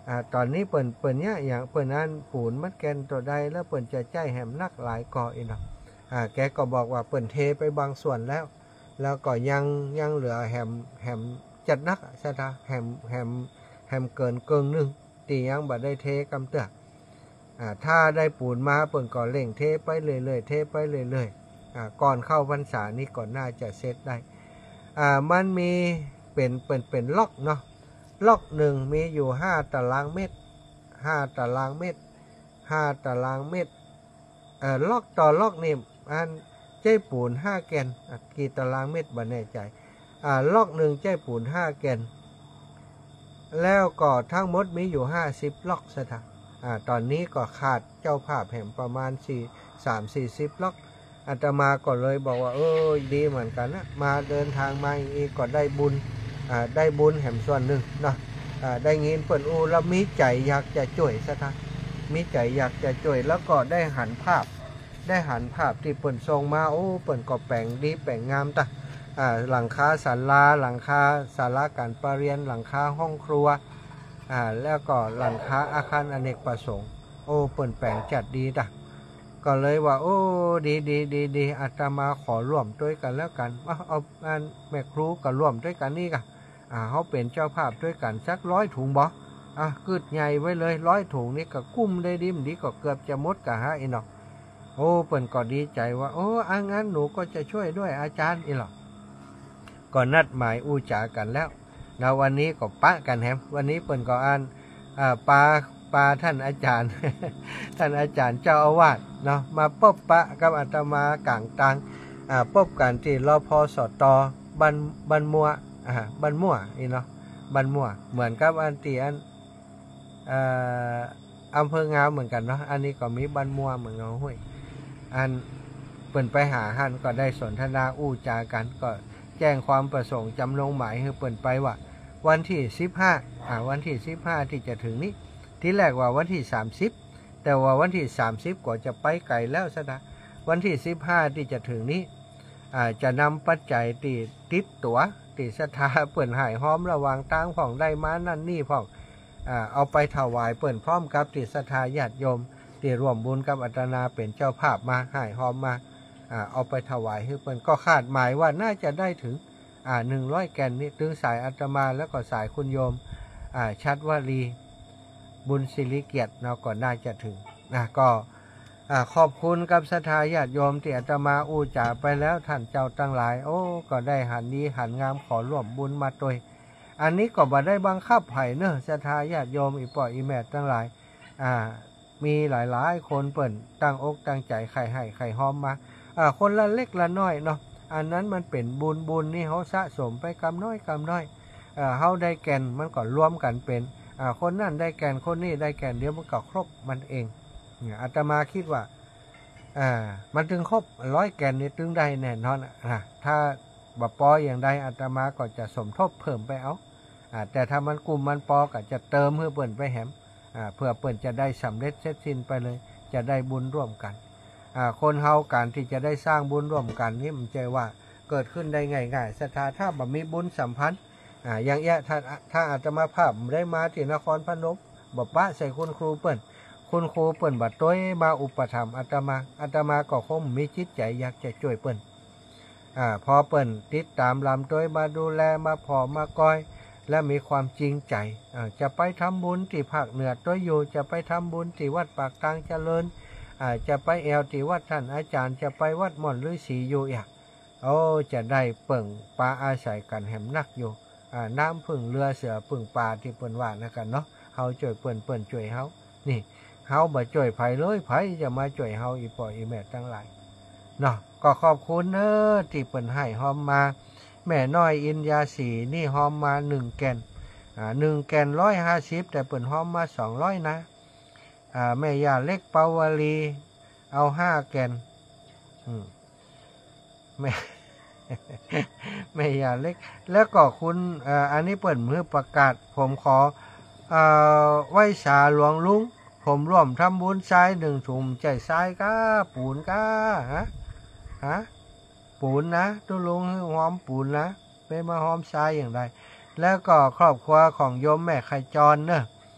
อ่าตอนนี้เปิ่นเปิ่นเนี้ยอย่างเปิ่นนั้นปูนมัดแกนตัวใดแล้วเปิ่นจะใจแหมนักหลายก่ออีกเนาะอ่าแกก็บอกว่าเปิ่นเทไปบางส่วนแล้วแล้วก็ยังยังเหลือแหมแหมจัดนักใช่ไหมแหมแหมแหมเกินเกินหนึ่งตียังบ่ได้เทกำเตืออ่าถ้าได้ปูนมาเปิ่นก็เล่งเทไปเรื่อยๆเทไปเรื่อยๆอ่าก่อนเข้าพรรษานี้ก่อนน่าจะเสร็จได้อ่ามันมีเป็นเป็นเป็นล็อกเนาะล็อกหนึ่งมีอยู่ห้าตารางเมตรห้าตารางเมตรห้าตารางเมตรเอ่อล็อกต่อล็อกนี่อันใจปูนห้าแกนกี่ตารางเมตรบ่แน่ใจอ่าล็อกหนึ่งใจปูนห้าแกนแล้วก็ทั้งหมดมีอยู่ห้าสิบล็อกซะท่าอ่าตอนนี้ก็ขาดเจ้าภาพแห่งประมาณสี่ สาม สี่สิบล็อกอาตมาก็เลยบอกว่าเออดีเหมือนกันนะมาเดินทางมาอีกก็ได้บุญอ่าได้บุญแห่งส่วนหนึ่งเนาะอ่าได้เงินเปิ่นอูแล้วมีใจอยากจะช่วยซะท่ามีใจอยากจะช่วยแล้วก็ได้หันภาพได้หันภาพที่เปิ่นทรงมาโอ้เปิ่นก็แปลงดีแปลงงามตะอ่าหลังคาศาลาหลังคาศาลาการประเรียนหลังคาห้องครัวอ่าแล้วก็หลังคาอาคารอเนกประสงค์โอ้เปิ่นแปลงจัดดีตะก็เลยว่าโอ้ดีดีดีดีอาตมาขอร่วมด้วยกันแล้วกันเอาเอาอันแม่ครูก็ร่วมด้วยกันนี่กันอ่าเขาเป็นเจ้าภาพด้วยกันสักร้อยถุงบ่อ่ะกึดใหญ่ไว้เลยร้อยถุงนี่ก็กุ้มได้ดิมดีก็เกือบจะหมดกะฮะอีเนาะโอ้เปิ่นก็ดีใจว่าโอ้อางั้นหนูก็จะช่วยด้วยอาจารย์อีหรอกก็นัดหมายอู้จากันแล้วแล้ววันนี้ก็ปะกันแฮมวันนี้เปิ่นก็อ่านอ่าปาปาท่านอาจารย์ ท่านอาจารย์เจ้าอาวาสเนาะมาพบปะกับอาตมากลางตังอ่าพบกันที่รพสตบันบันมัวอ่าบันมั่วอีเนาะบันมั่วเหมือนกับอันตีอันอ่าอำเภองาวเหมือนกันเนาะอันนี้ก็มีบันมัวเหมือนกันห้วยอันเปิ่นไปหาหันก็ได้สนทนาอู้จากันก็แจ้งความประสงค์จำลงหมายให้เปิ่นไปว่าวันที่สิบห้าอ่าวันที่สิบห้าที่จะถึงนี้ที่แรกว่าวันที่สามสิบแต่ว่าวันที่สามสิบก็จะไปไกลแล้วซะนะวันที่สิบห้าที่จะถึงนี้อ่าจะนำปัจจัยติดติดตั๋วติดศรัทธาเปิ่นหายหอมระวังตั้งผ่องได้มานั่นนี่ผ่องอ่าเอาไปถวายเปิ่นพร้อมกับติดศรัทธาญาติโยมที่ร่วมบุญกับอาตมาเป็นเจ้าภาพมาหายหอมมาอ่าเอาไปถวายให้เปิ่นก็คาดหมายว่าน่าจะได้ถึงอ่าหนึ่งร้อยแกนนี้ถึงสายอาตมาแล้วก็สายคุณโยมอ่าชัดวลีบุญศิริเกียรติเราก็น่าจะถึงนะก็ขอบคุณกับศรัทธาญาติโยมที่อาตมาอู้จ่าไปแล้วท่านเจ้าตั้งหลายโอ้ก็ได้หันดีหันงามขอร่วมบุญมาโดยอันนี้ก็บ่ได้บังคับไผ่เนอะศรัทธาญาติโยมอีป่ออีแม่ตั้งหลายอ่ามีหลายๆคนเปิ่นตั้งอกตั้งใจไข่ให้ไข่หอมมาอ่าคนละเล็กละน้อยเนาะอันนั้นมันเป็นบุญบุญนี่เขาสะสมไปกำน้อยกำน้อยอ่าเขาได้แก่นมันก็รวมกันเป็นอ่าคนนั่นได้แก่นคนนี้ได้แก่นเดี๋ยวมันก็ครบมันเองเนี่ยอาตมาคิดว่าอ่ามันถึงครบร้อยแก่นนี่ถึงได้แน่นอนนะถ้าบ่ปออย่างใดอาตมาก็จะสมทบเพิ่มไปเอาอ่าแต่ถ้ามันกลุ่มมันปอก็จะเติมเพื่อเปิ่นไปแหมอ่าเพื่อเปิ่นจะได้สำเร็จเสร็จสิ้นไปเลยจะได้บุญร่วมกันอ่าคนเฮาการที่จะได้สร้างบุญร่วมกันนี่มันใจว่าเกิดขึ้นได้ง่ายๆศรัทธาถ้าบ่มีบุญสัมพันธ์อ่าอย่างเงี้ยถ้าถ้าอาตมาภาพได้มาที่นครพนมบ่ปะใส่คุณครูเปิ้นคุณครูเปิ้นบัดต้วยมาอุปถัมภ์อาตมาอาตมาก็คงมีจิตใจอยากจะช่วยเปิ้นอ่าพอเปิ้นติดตามลำต้วยมาดูแลมาพอมาก้อยและมีความจริงใจอ่าจะไปทำบุญที่ภาคเหนือต้วยอยู่จะไปทำบุญที่วัดปากทางเจริญอ่าจะไปแอวที่วัดท่านอาจารย์จะไปวัดม่อนฤาษีอยู่อ่ะโอ้จะได้เปิ่งปลาอาศัยกันแหมนักอยู่อ่าน้ำพึ่งเรือเสือพึ่งปลาที่เปิ้นว่านะกันเนาะเฮาช่วยเปิ้นเปิ้นช่วยเฮานี่เฮาบ่ช่วยไผเลยไผจะมาช่วยเฮาอีป่ออีแม่ทั้งหลายเนาะก็ขอบคุณเด้อที่เปิ้นให้หอมมาแม่น้อยอินยาสีนี่หอมมาหนึ่งแกนอ่าหนึ่งแกนร้อยห้าสิบแต่เปิ้นหอมมาสองร้อยนะอ่าแม่ย่าเล็กเปาวลีเอาห้าแกนอืมแม่ แม่ย่าเล็กแล้วก็คุณอ่าอันนี้เปิ้นมือประกาศผมขออ่าไหว้สาหลวงลุงผมร่วมทำบุญทรายหนึ่งถุงใจทรายก้าปูนก้าฮะฮะปูนนะตุลุงหอมปูนนะไม่มาหอมทรายอย่างไรแล้วก็ครอบครัวของโยมแม่ไข่จรเนอะ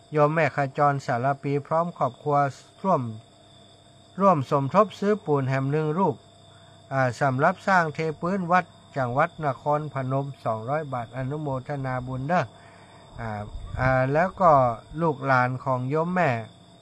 โยมแม่ขจรสารปีพร้อมครอบครัวร่วมร่วมสมทบซื้อปูนแหมหนึ่งรูปสำหรับสร้างเทพื้นวัดจังหวัดนครพนมสองร้อยบาทอนุโมทนาบุญเด้ออ่าอ่าแล้วก็ลูกหลานของโยมแม่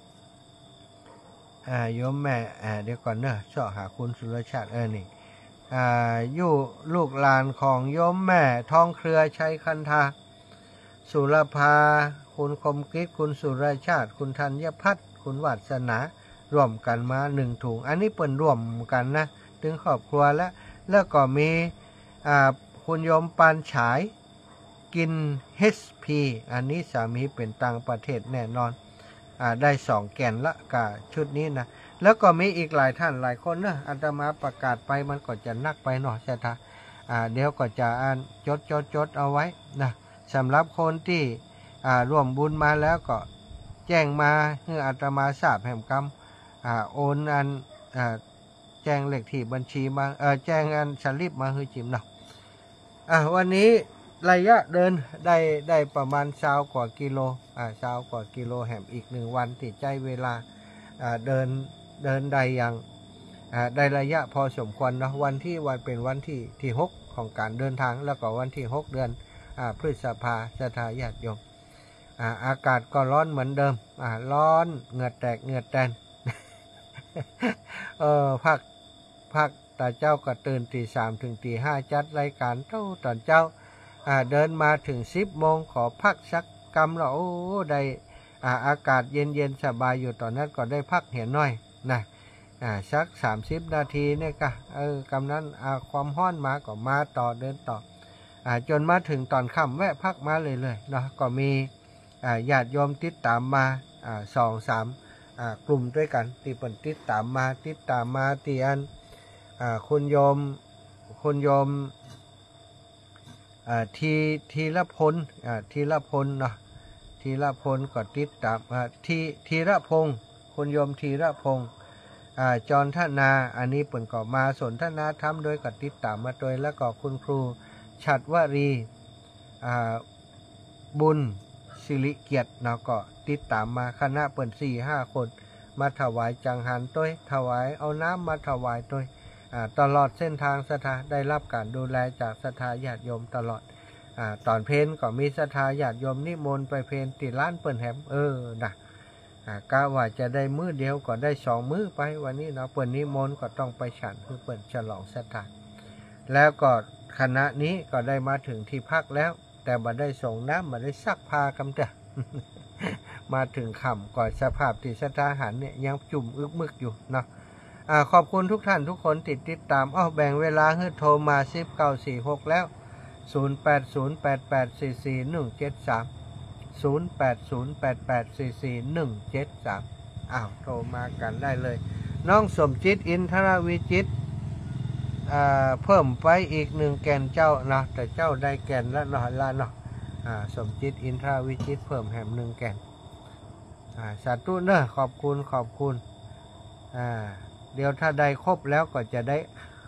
อ่าโยมแม่อ่าเดี๋ยวก่อนเนอะเจาะหาคุณสุรชาติเออนี่อ่าอยู่ลูกหลานของโยมแม่ทองเครือชัยคันธาสุรภาคุณคมกฤษคุณสุรชาติคุณธัญพัฒน์คุณวัฒนารวมกันมาหนึ่งถุงอันนี้เปิ่นรวมกันนะถึงครอบครัวแล้วแล้วก็มีอ่าคุณโยมปานฉายกิน เอช พี อันนี้สามีเป็นต่างประเทศแน่นอนอ่าได้สองแก่นละกับชุดนี้นะแล้วก็มีอีกหลายท่านหลายคนนะอาตมาประกาศไปมันก็จะนักไปหน่อยใช่ไหมอ่าเดี๋ยวก็จะอ่านจดจดจดเอาไว้นะสำหรับคนที่อ่าร่วมบุญมาแล้วก็แจ้งมาเพื่ออาตมาทราบแห่งกรรมอ่าโอนอันอ่าแจ้งเลขที่บัญชีมาเออแจ้งอันสลิปมาคือจิมเนาะอ่าวันนี้ระยะเดินได้ได้ประมาณเช้ากว่ากิโลอ่าเช้ากว่ากิโลแหมอีกหนึ่งวันที่ใจเวลาอ่าเดินเดินได้อย่างอ่าได้ระยะพอสมควรเนาะวันที่วันเป็นวันที่ที่หกของการเดินทางแล้วก็วันที่หกเดือนอ่าพฤษภาสถาญาติโยมอ่าอากาศก็ร้อนเหมือนเดิมอ่าร้อนเหงื่อแตกเหงื่อแตน เออพักพักตาเจ้าก็ตื่นตีสามถึงตีห้าจัดรายการเท่าตอนเจ้าอ่าเดินมาถึงสิบโมงขอพักสักกำแล้วโอ้ได้อ่าอากาศเย็นเย็นสบายอยู่ตอนนั้นก็ได้พักเห็นหน่อยนะอ่าสักสามสิบนาทีเนี่ยก็เออกำนั้นอ่าความห้อนมาก็มาต่อเดินต่ออ่าจนมาถึงตอนค่ำแวะพักมาเลยเลยเนาะก็มีอ่าญาติโยมติดตามมาอ่าสองสามอ่ากลุ่มด้วยกันที่เป็นติดตามมาติดตามมาที่อันอ่าคุณโยมคุณโยมอ่าทีทีละพลอ่าทีละพลเนาะทีละพลก็ติดตามอ่าทีทีละพงคุณโยมทีละพงอ่าจรทนาอันนี้เปิ่นก็มาสนทนาธรรมโดยก็ติดตามมาโดยแล้วก็คุณครูฉัตรวรีอ่าบุญสิริเกียรติเนาะก็ติดตามมาคณะเปิ่นสี่ห้าคนมาถวายจังหันต้วยถวายเอาน้ำมาถวายต้วยตลอดเส้นทางสถาได้รับการดูแลจากสถาญาติโยมตลอดอ่าตอนเพลก็มีสถาญาติโยมนิมนต์ไปเพลติร้านเปิ่นแหมเออนะอ่ากะว่าจะได้มื้อเดียวก็ได้สองมื้อไปวันนี้เนาะเปิ่นนิมนต์ก็ต้องไปฉันคือเปิ่นฉลองสถานแล้วก็คณะนี้ก็ได้มาถึงที่พักแล้วแต่บ่ได้ส่งน้ำบ่ได้ซักผ้ากำจ้ะ มาถึงค่ำก่อนสภาพที่สถานหันเนี่ยยังจุ่มอึกมึกอยู่เนาะอ่าขอบคุณทุกท่านทุกคนติดติดตามอ้อแบ่งเวลาให้โทรมาสิบเก้าสี่หกแล้วศูนย์แปดศูนย์แปดแปดสี่สี่หนึ่งเจ็ดสามศูนย์แปดศูนย์แปดแปดสี่สี่หนึ่งเจ็ดสามอ้าวโทรมากันได้เลยน้องสมจิตอินทรวิจิตอ่าเพิ่มไปอีกหนึ่งแกนเจ้าเนาะแต่เจ้าได้แกนละหน่อยละเนาะอ่าสมจิตอินทรวิจิตเพิ่มแหมหนึ่งแกนอ่าสาธุเนอะขอบคุณขอบคุณอ่าเดี๋ยวถ้าได้ครบแล้วก็จะได้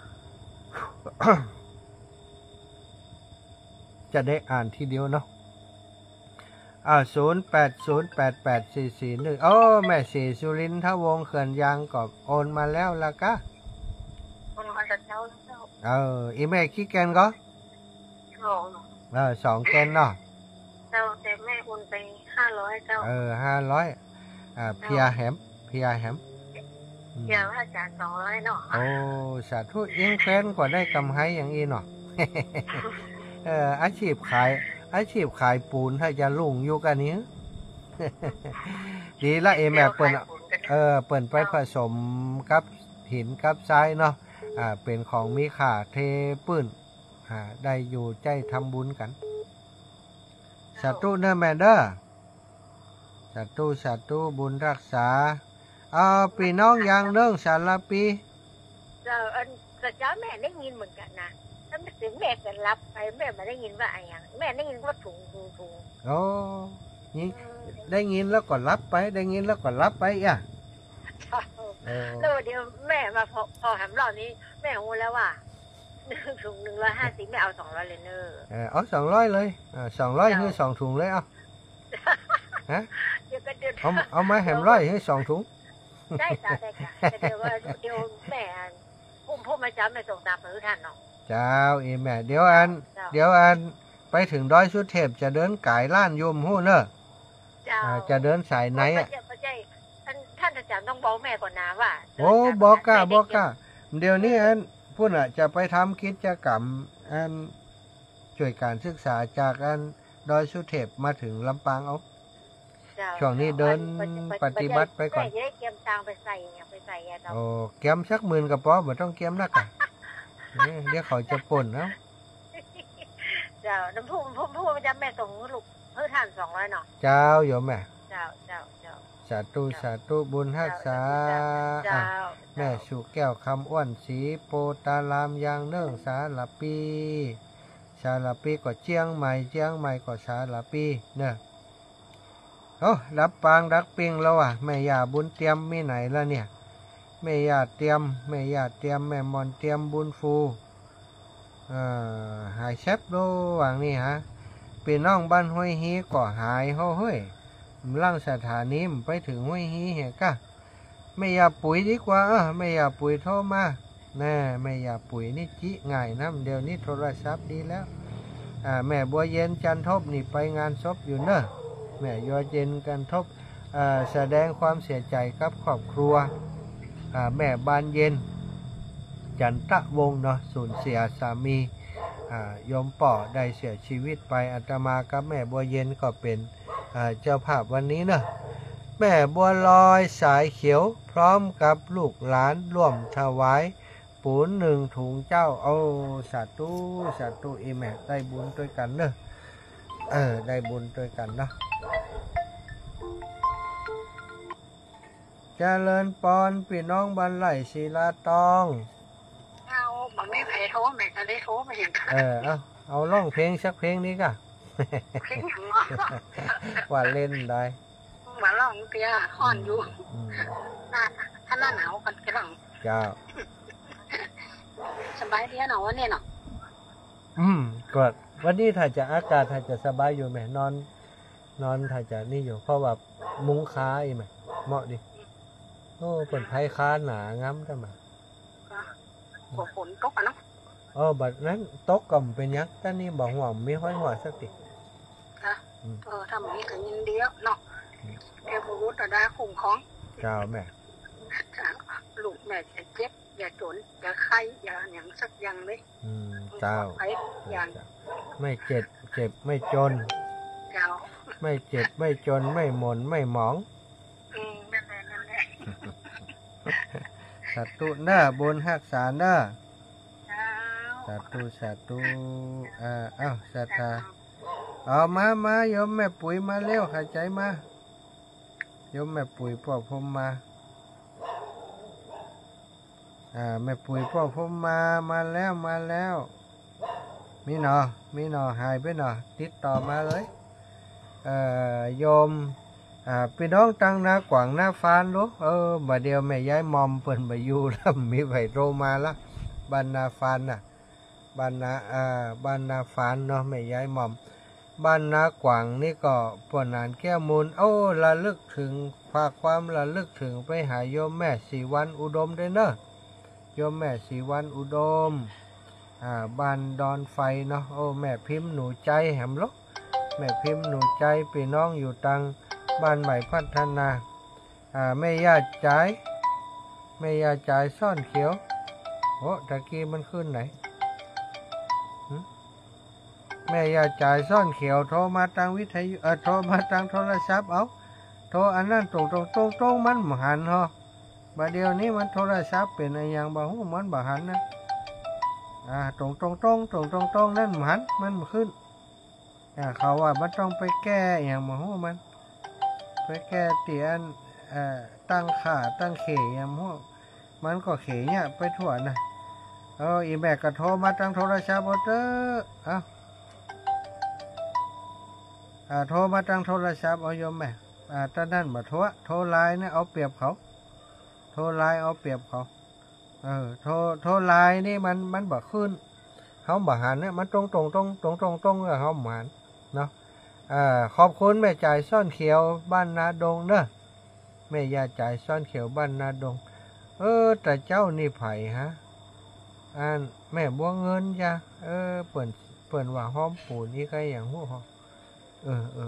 จะได้อ่านทีเดียวเนาะอ่าศูนย์แปดศูนย์แปดแปดสี่สี่หนึ่งโอ้แม่สีสุรินทวงศ์เขื่อนยางก็โอนมาแล้วละกะโอนมาจากเจ้าเจ้าเอออีแม่ขี้แกนก็สองเออสองแกนเนาะเจ้าแต่แม่โอนไปห้าร้อยเจ้าเออห้าร้อยอ่าเพียแหมเพียแหมเดี๋ยวอาจารย์สองร้อยเนาะโอ้สาธุยิ่งแฟนกว่าได้กำไรอย่างนี้เนาะ เอออาชีพขายอาชีพขายปูนถ้าจะลุ่งอยู่กันนี้ ดีละเอแม่เปิ่นเออเปิ่นไปผสมกับหินกับทรายเนาะอ่าเป็นของมีค่าเทปื้นอ่าได้อยู่ใจทำบุญกันสาธุเนอะแม่เด้อสาธุสาธุบุญรักษาเอาพี่น้องอย่างเรื่องสารปีเจ้าอันแต่เจ้าแม่ได้ยินเหมือนกันนะถ้าไม่ถึงแม่ก็รับไปแม่ไม่ได้ยินว่าอะไรอย่างแม่ได้ยินว่าถุงถุงถุงโอ้นี่ได้ยินแล้วก็รับไปได้ยินแล้วก็รับไปอ่ะแล้วเดี๋ยวแม่มาพอพอแหมรอบนี้แม่รู้แล้วว่าหนึ่งถุงหนึ่งร้อยห้าสิบไม่เอาสองร้อยเลยเนอะเออเอาสองร้อยเลยอ่าสองร้อยคือสองถุงเลยเอาฮะเดี๋ยวก็เดือดเอาเอามาแหมร้อยให้สองถุงได้จ้ะได้ค่ะแต่เดี๋ยวว่าเดี๋ยวแม่พุ่มพุ่มมาจำในส่งตามมือท่านเนาะเจ้าอีแม่เดี๋ยวอันเจ้าเดี๋ยวอันไปถึงดอยสุเทพจะเดินกายล้านโยมหู้เนอะเจ้าอ่าจะเดินสายไหนอ่ะไม่ใช่ท่านท่านอาจารย์ต้องบอกแม่ก่อนนะว่าโอ้บอกกล้าบอกกล้าเดี๋ยวนี้อันพุ่นอ่ะจะไปทำกิจกรรมอันช่วยการศึกษาจากอันดอยสุเทพมาถึงลำปางเอาเจ้าช่วงนี้เดินปฏิบัติไปก่อนแม่จะได้เตรียมตังไปใส่เนี่ยไปใส่อะเจ้าโอ้เกียมสักหมื่นกับปอบ่ต้องเกียมนักอ่ะเนี่ยเดี๋ยวเขาจะป่นเนาะเจ้าน้ำพุ่มพุ่มพุ่มมาจำแม่ส่งลูกเพื่อท่านสองร้อยเนาะเจ้าโยมแม่เจ้าเจ้าเจ้าสาธุสาธุบุญฮักษาเจ้าอ่ะแม่สุแก้วคำอ้วนสีโปตารามยางเนื่องสาลปีสาลปีก็เจียงใหม่เจียงใหม่ก็สาลปีเนอะโอ้รับปางรักปิงแล้วอ่ะแม่ยาบุญเตรียมมีไหนละเนี่ยแม่ยาเตรียมแม่ยาเตรียมแม่มอนเตรียมบุญฟูอ่าหายเชฟโดหวังนี่ฮะพี่น้องบ้านห้วยฮีก็หายเฮ้เฮ้ยล่างสถานีมไปถึงห้วยฮีเหรอกะไม่อยากปุ๋ยดีกว่าเออไม่อยากปุ๋ยโทรมาแน่ไม่อยากปุ๋ยนี่จิง่ายน้ำเดี๋ยวนี้โทรศัพท์ดีแล้วอ่าแม่บัวเย็นจันทบนี่ไปงานศพอยู่เนอะแม่ยัวเย็นกันทบอ่าแสดงความเสียใจกับครอบครัวอ่าแม่บานเย็นจันทะวงศ์เนาะสูญเสียสามีอ่ายมป่อได้เสียชีวิตไปอาตมากับแม่บัวเย็นก็เป็นอ่าเจ้าภาพวันนี้เนอะแม่บัวลอยสายเขียวพร้อมกับลูกหลานร่วมถวายปูนหนึ่งถุงเจ้าเอาสาธุสาธุอีแม่ได้บุญด้วยกันเนอะเออได้บุญด้วยกันเนาะเจริญปอนพี่น้องบันไหลศิลาตองเอาบอกไม่แพ้โทรแม่ก็ได้โทรมาอย่างค่ะเออเอาเอาร้องเพลงสักเพลงนี้ก่ะเพลงอย่างเนาะว่าเล่นได้มาลองเปียห่อนอยู่อืมหน้าถ้าหน้าหนาวกันกระหลังเจ้าสบายดีเนาะวันนี้เนาะอืมกดวันนี้ถ้าจะอากาศถ้าจะสบายอยู่ไหมนอน นอนถ้าจะนี่อยู่เพราะว่ามุ้งค้าอีไหมเหมาะดิโอ้ผลไทยค้าหนาง้ำได้ไหมหัวฝนตกอ่ะเนาะอ๋อบัดนั้นตกก่ำเป็นยักษ์แต่นี่บอกห่วงมีห้อยหัวสักติค่ะเออทำนี้ก็ยินดีเนาะแกบุรุษดาคุ้มของเจ้าแม่ลูกแม่จะเจ็บอย่าจนอย่าไข้อย่าอย่างสักอย่างเลยอืมเจ้าไปอย่างไม่เจ็บเจ็บไม่จนเจ้าไม่เจ็บไม่จนไม่หม่นไม่หมองอืมนั่นแหละนั่นแหละสัตตุหน้าบนหักษาหน้าเจ้าสาธุสาธุอ่าเอ้าศรัทธาเอามามาโยมแม่ปุ๋ยมาเร็วหายใจมาโยมแม่ปุ๋ยพ่อผมมาอ่าแม่ปุ๋ยพ่อผมมามาแล้วมาแล้วมีหนอมีหนอหายไปหนอติดต่อมาเลยเอ่อโยมอ่าพี่น้องตั้งหน้ากว่างหน้าฟานลูกเออมาเดียวแม่ย้ายมอมเปิ่นมาอยู่แล้วมีไผโทรมาละบ้านนาฟานน่ะบ้านนาอ่าบ้านนาฟานเนาะแม่ย้ายมอมบ้านนากว่างนี่ก็ปนานแก้วมูลโอ้ระลึกถึงฝากความระลึกถึงไปหาโยมแม่สีวันอุดมด้วยเนอะโยมแม่สีวันอุดมอ่าบ้านดอนไฟเนาะโอ้แม่พิมพ์หนูใจแหมลูกแม่พิมพ์หนูใจพี่น้องอยู่ตังบ้านใหม่พัฒนาอ่าแม่ย่าใจายแม่ย่าใจายซ่อนเขียวโอ้ตะกี้มันขึ้นไหนแม่ยาจ่ายซ่อนเขียวโทรมาทางวิทยุเออโทรมาทางโทรศัพท์เอาโทรอันนั้นตรงตรงตรงตรงมันบ่หันเหรอบัดเดี๋ยวนี้มันโทรศัพท์เป็นอะไรอย่างบ่ฮู้มันบ่หันนะอ่าตรงตรงตรงตรงตรงตรงนั่นบ่หันมันบ่ขึ้นอ่าเขาว่ามันต้องไปแก้อย่างบ่ฮู้มันไปแก้เตียนเอ่อตั้งค่าตั้งเขอย่างบ่ฮู้มันก็เขเนี่ยไปทั่วนะเอออีแม่ก็โทรมาทางโทรศัพท์เอาเด้อเอ้าอ่าโทรมาทางโทรศัพท์เอาโยมแม่อ่าตอนนั้นบ่โทรโทรไลน์เนี่ยเอาเปรียบเขาโทรไลน์เอาเปรียบเขาเออโทรโทรไลน์นี่มันมันบ่ขึ้นเขาบ่หันเนี่ยมันตรงตรงตรงตรงตรงตรงแล้วเขาบ่หันเนาะอ่าขอบคุณแม่จ่ายซ่อนเขียวบ้านนาดงเนอะแม่ยาจ่ายซ่อนเขียวบ้านนาดงเออแต่เจ้านี่ไผ่ฮะอ่านแม่บัวเงินจ้ะเออเปิ่นเปิ่นว่าห้อมปูนี่ก็อย่างหู้หอเออเอ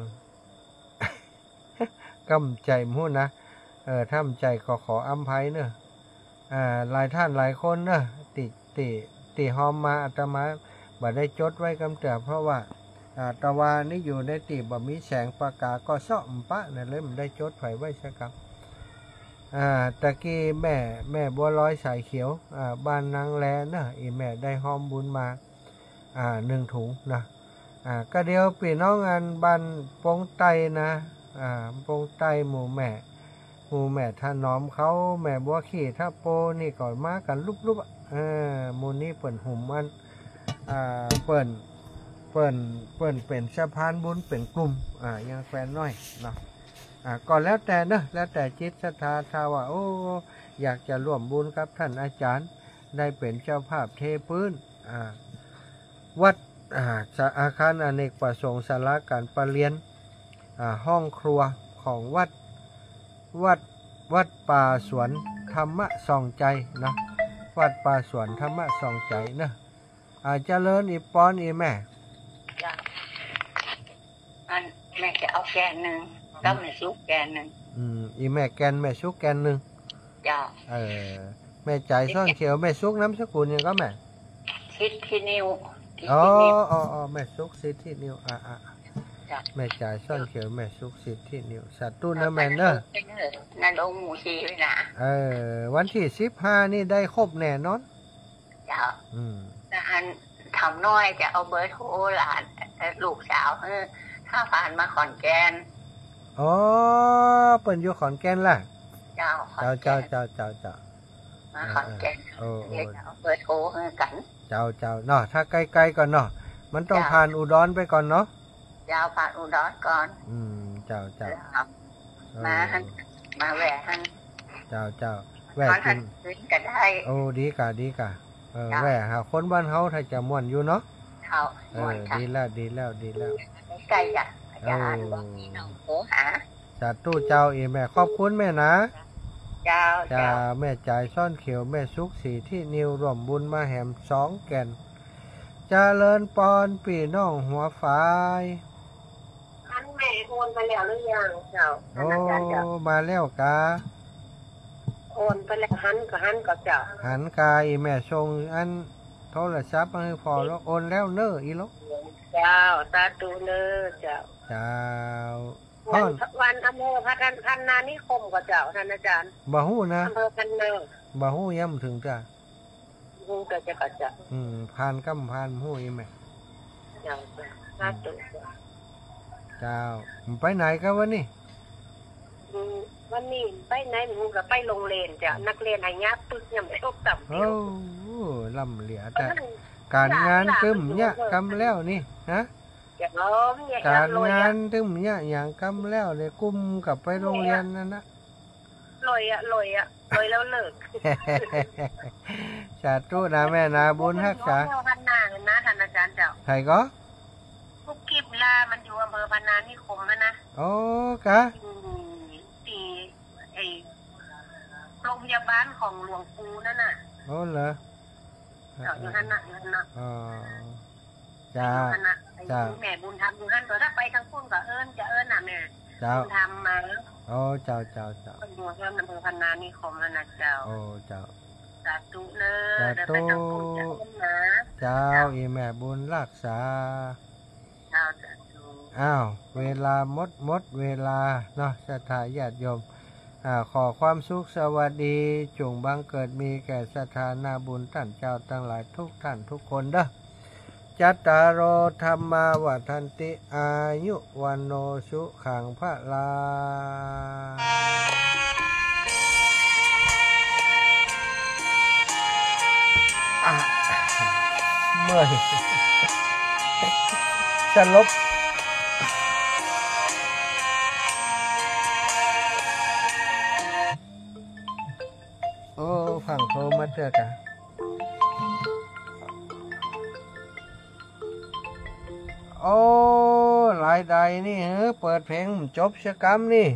อกำใจมู้นะเออทำใจขอขออภัยเนอะอ่าหลายท่านหลายคนเนอะติติติหอมมาอาตมาบ่ได้จดไว้กำเตือเพราะว่าอ่าตะวานี่อยู่ในตีบ่มีแสงประกาก็ซ่อมปะนั่นเลยมันได้จดไว้ไว้สักครับอ่าตะกี้แม่แม่บัวลอยสายเขียวอ่าบ้านนางแลนะอีแม่ได้หอมบุญมาอ่าหนึ่งถุงนะอ่าก็เดียวปีน้องอันบ้านปงไตนะอ่าปงไตหมู่แม่หมู่แม่ท่านน้อมเขาแม่บัวขี่ถ้าโปนี่ก่อนมากันลุบๆเออหมู่นี้เปิ่นหุ่มมันอ่าเปิ่นเปิ่นเปิ่นเป็นสะพานบุญเป็นกลุ่มอ่ายังแฟนน้อยเนาะอ่าก่อนแล้วแต่เนอะแล้วแต่จิตศรัทธาถ้าว่าโอ้อยากจะร่วมบุญกับท่านอาจารย์ได้เป็นเจ้าภาพเทพื้นอ่าวัดอ่าอาคารอเนกประสงค์ศาลาการประเรียนอ่าห้องครัวของวัดวัดวัดป่าสวนธรรมะส่องใจเนาะวัดป่าสวนธรรมะส่องใจเนอะอาจจะเลินอีปอนอีแม่จ้ะอันแม่จะเอาแกนหนึ่งก็แม่ซุกแกนหนึ่งอืมอีแม่แกนแม่ซุกแกนหนึ่งจ้ะเออแม่จ่ายซ่อนเขียวแม่ซุกน้ำสกุลยังก็แม่ทิศที่นิ้วอ๋ออ๋อแม่ซุกสิทธินิ้วอ่าอ่าแม่จ่ายซ่อนเขียวแม่ซุกสิทธินิ้วสัตว์ตู้นะแม่เนอะนั่นลงหมูชีไว้นะเออวันที่สิบห้านี่ได้ครบแน่นอนจ้ะอืมแต่อันทำน้อยจะเอาเบอร์โทรหลานลูกสาวเออถ้าผ่านมาขอนแก่นอ๋อเปิ่นอยู่ขอนแก่นล่ะเจ้าเจ้าเจ้าเจ้าเจ้าเจ้ามาขอนแก่นโอ้โอ้เบอร์โทรกันเจ้าเจ้าเนาะถ้าใกล้ๆก่อนเนาะมันต้องผ่านอุดรไปก่อนเนาะเจ้าผ่านอุดรก่อนอืมเจ้าเจ้ามาฮันมาแหวะฮันเจ้าเจ้าแหวะกินก็ได้โอ้ดีกะดีกะเออแหวะหาคนบ้านเฮาถ้าจะม่วนอยู่เนาะเออดีแล้วดีแล้วดีแล้วใกล้จ้ะอาจารย์บอกนี่น้องโหหาสาธุเจ้าอีแม่ขอบคุณแม่นะเจ้าจ้าแม่จ่ายซ่อนเขียวแม่ซุกสีที่นิวร่วมบุญมาแหมสองแก่นเจริญปอนปีน้องหัวฟ้ายอันแม่โอนไปแล้วหรือยังเจ้าโอ้มาแล้วกาโอนไปแล้วหันก็หันก็เจ้าหันกายแม่ชงอันโทรศัพท์ให้พอแล้วโอนแล้วเนออีลูกเจ้าตาตูเนอเจ้าเจ้าวันวันอำเภอพัฒนาพันนานิคมก็เจ้าท่านอาจารย์บ่ฮู้นะอำเภอพันนาบ่ฮู้ย่ำถึงจ้ะฮู้ก็จะก็จะอืมผ่านกำผ่านฮู้อีแม่เจ้าตาตูเจ้าไปไหนกันวันนี้วันนี้ไปไหนหนูก็ไปโรงเรียนจ้ะนักเรียนให้ยับปึ๊กย่ำตกต่ำเดียวโอ้ลำเหลือแต่การงานตึมเนี่ยกำแล้วนี่นะการงานตึมเนี่ยอย่างกำแล้วเลยกุ้มกับไปโรงเรียนนั่นนะลอยอะลอยอะลอยแล้วเลิกสาธุนะแม่นะบุญฮักษาพันนานะท่านอาจารย์เจ้าใครก็กุกกิบลามันอยู่อำเภอพันนานิคมนะโอ้กะตีไอโรงพยาบาลของหลวงปู่นั่นน่ะโอ้เหรออยู่นั่นน่ะอยู่นั่นน่ะอ๋อจ้าจ้าแม่บุญธรรมอยู่นั่นตัวถ้าไปทางพุ่นก็เอิญจะเอิญน่ะแม่บุญธรรมมาโอ้เจ้าเจ้าเจ้าอยู่ที่อำเภอพันนานิคมนั่นน่ะเจ้าโอ้เจ้าสาธุเนอะเดี๋ยวไปทางพุ่นจะเอิญนะเจ้าอีแม่บุญรักษาเจ้าสาธุอ้าวเวลาหมดหมดเวลาเนาะศรัทธาญาติโยมอ่าขอความสุขสวัสดีจงบังเกิดมีแก่ศรัทธานาบุญท่านเจ้าทั้งหลายทุกท่านทุกคนเด้อจัตตารโอธรรมาวัฏันติอายุวันโนสุขังพระลาเมื่อยสลบโอ้ฟังโทรมาเถอะกะโอ้หลายใดนี่เออเปิดเพลงจบชะกรรมนี่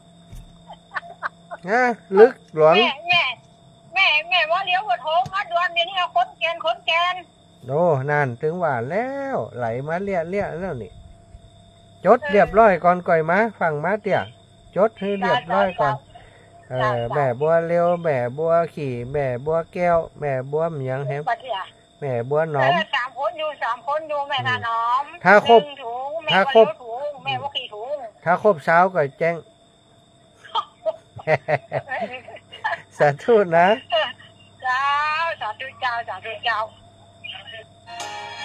นะลึกหลวงแม่แม่แม่แม่ว่าเลี้ยวหัวโถงมาดวนเดี๋ยวนี้เอาคนแกนคนแกนโอ้นั่นถึงว่าแล้วไหลมาเลี่ยเลี่ยแล้วนี่จดเรียบร้อยก่อนก่อยมาฟังมาเตี่ยจดให้เรียบร้อยก่อนเออแม่บัวเร็วแม่บัวขี่แม่บัวแก้วแม่บัวเหมียงแฮมบัดเนี่ยแม่บัวหนอมเออสามคนอยู่สามคนอยู่แม่นาน้อมถ้าครบหนึ่งถุงแม่ถ้าว่าครบเลี้ยวถุงแม่ว่ากี่ถุงถ้าครบเช้าก็แจ้ง สาธุนะเจ้าสาธุเจ้าสาธุเจ้า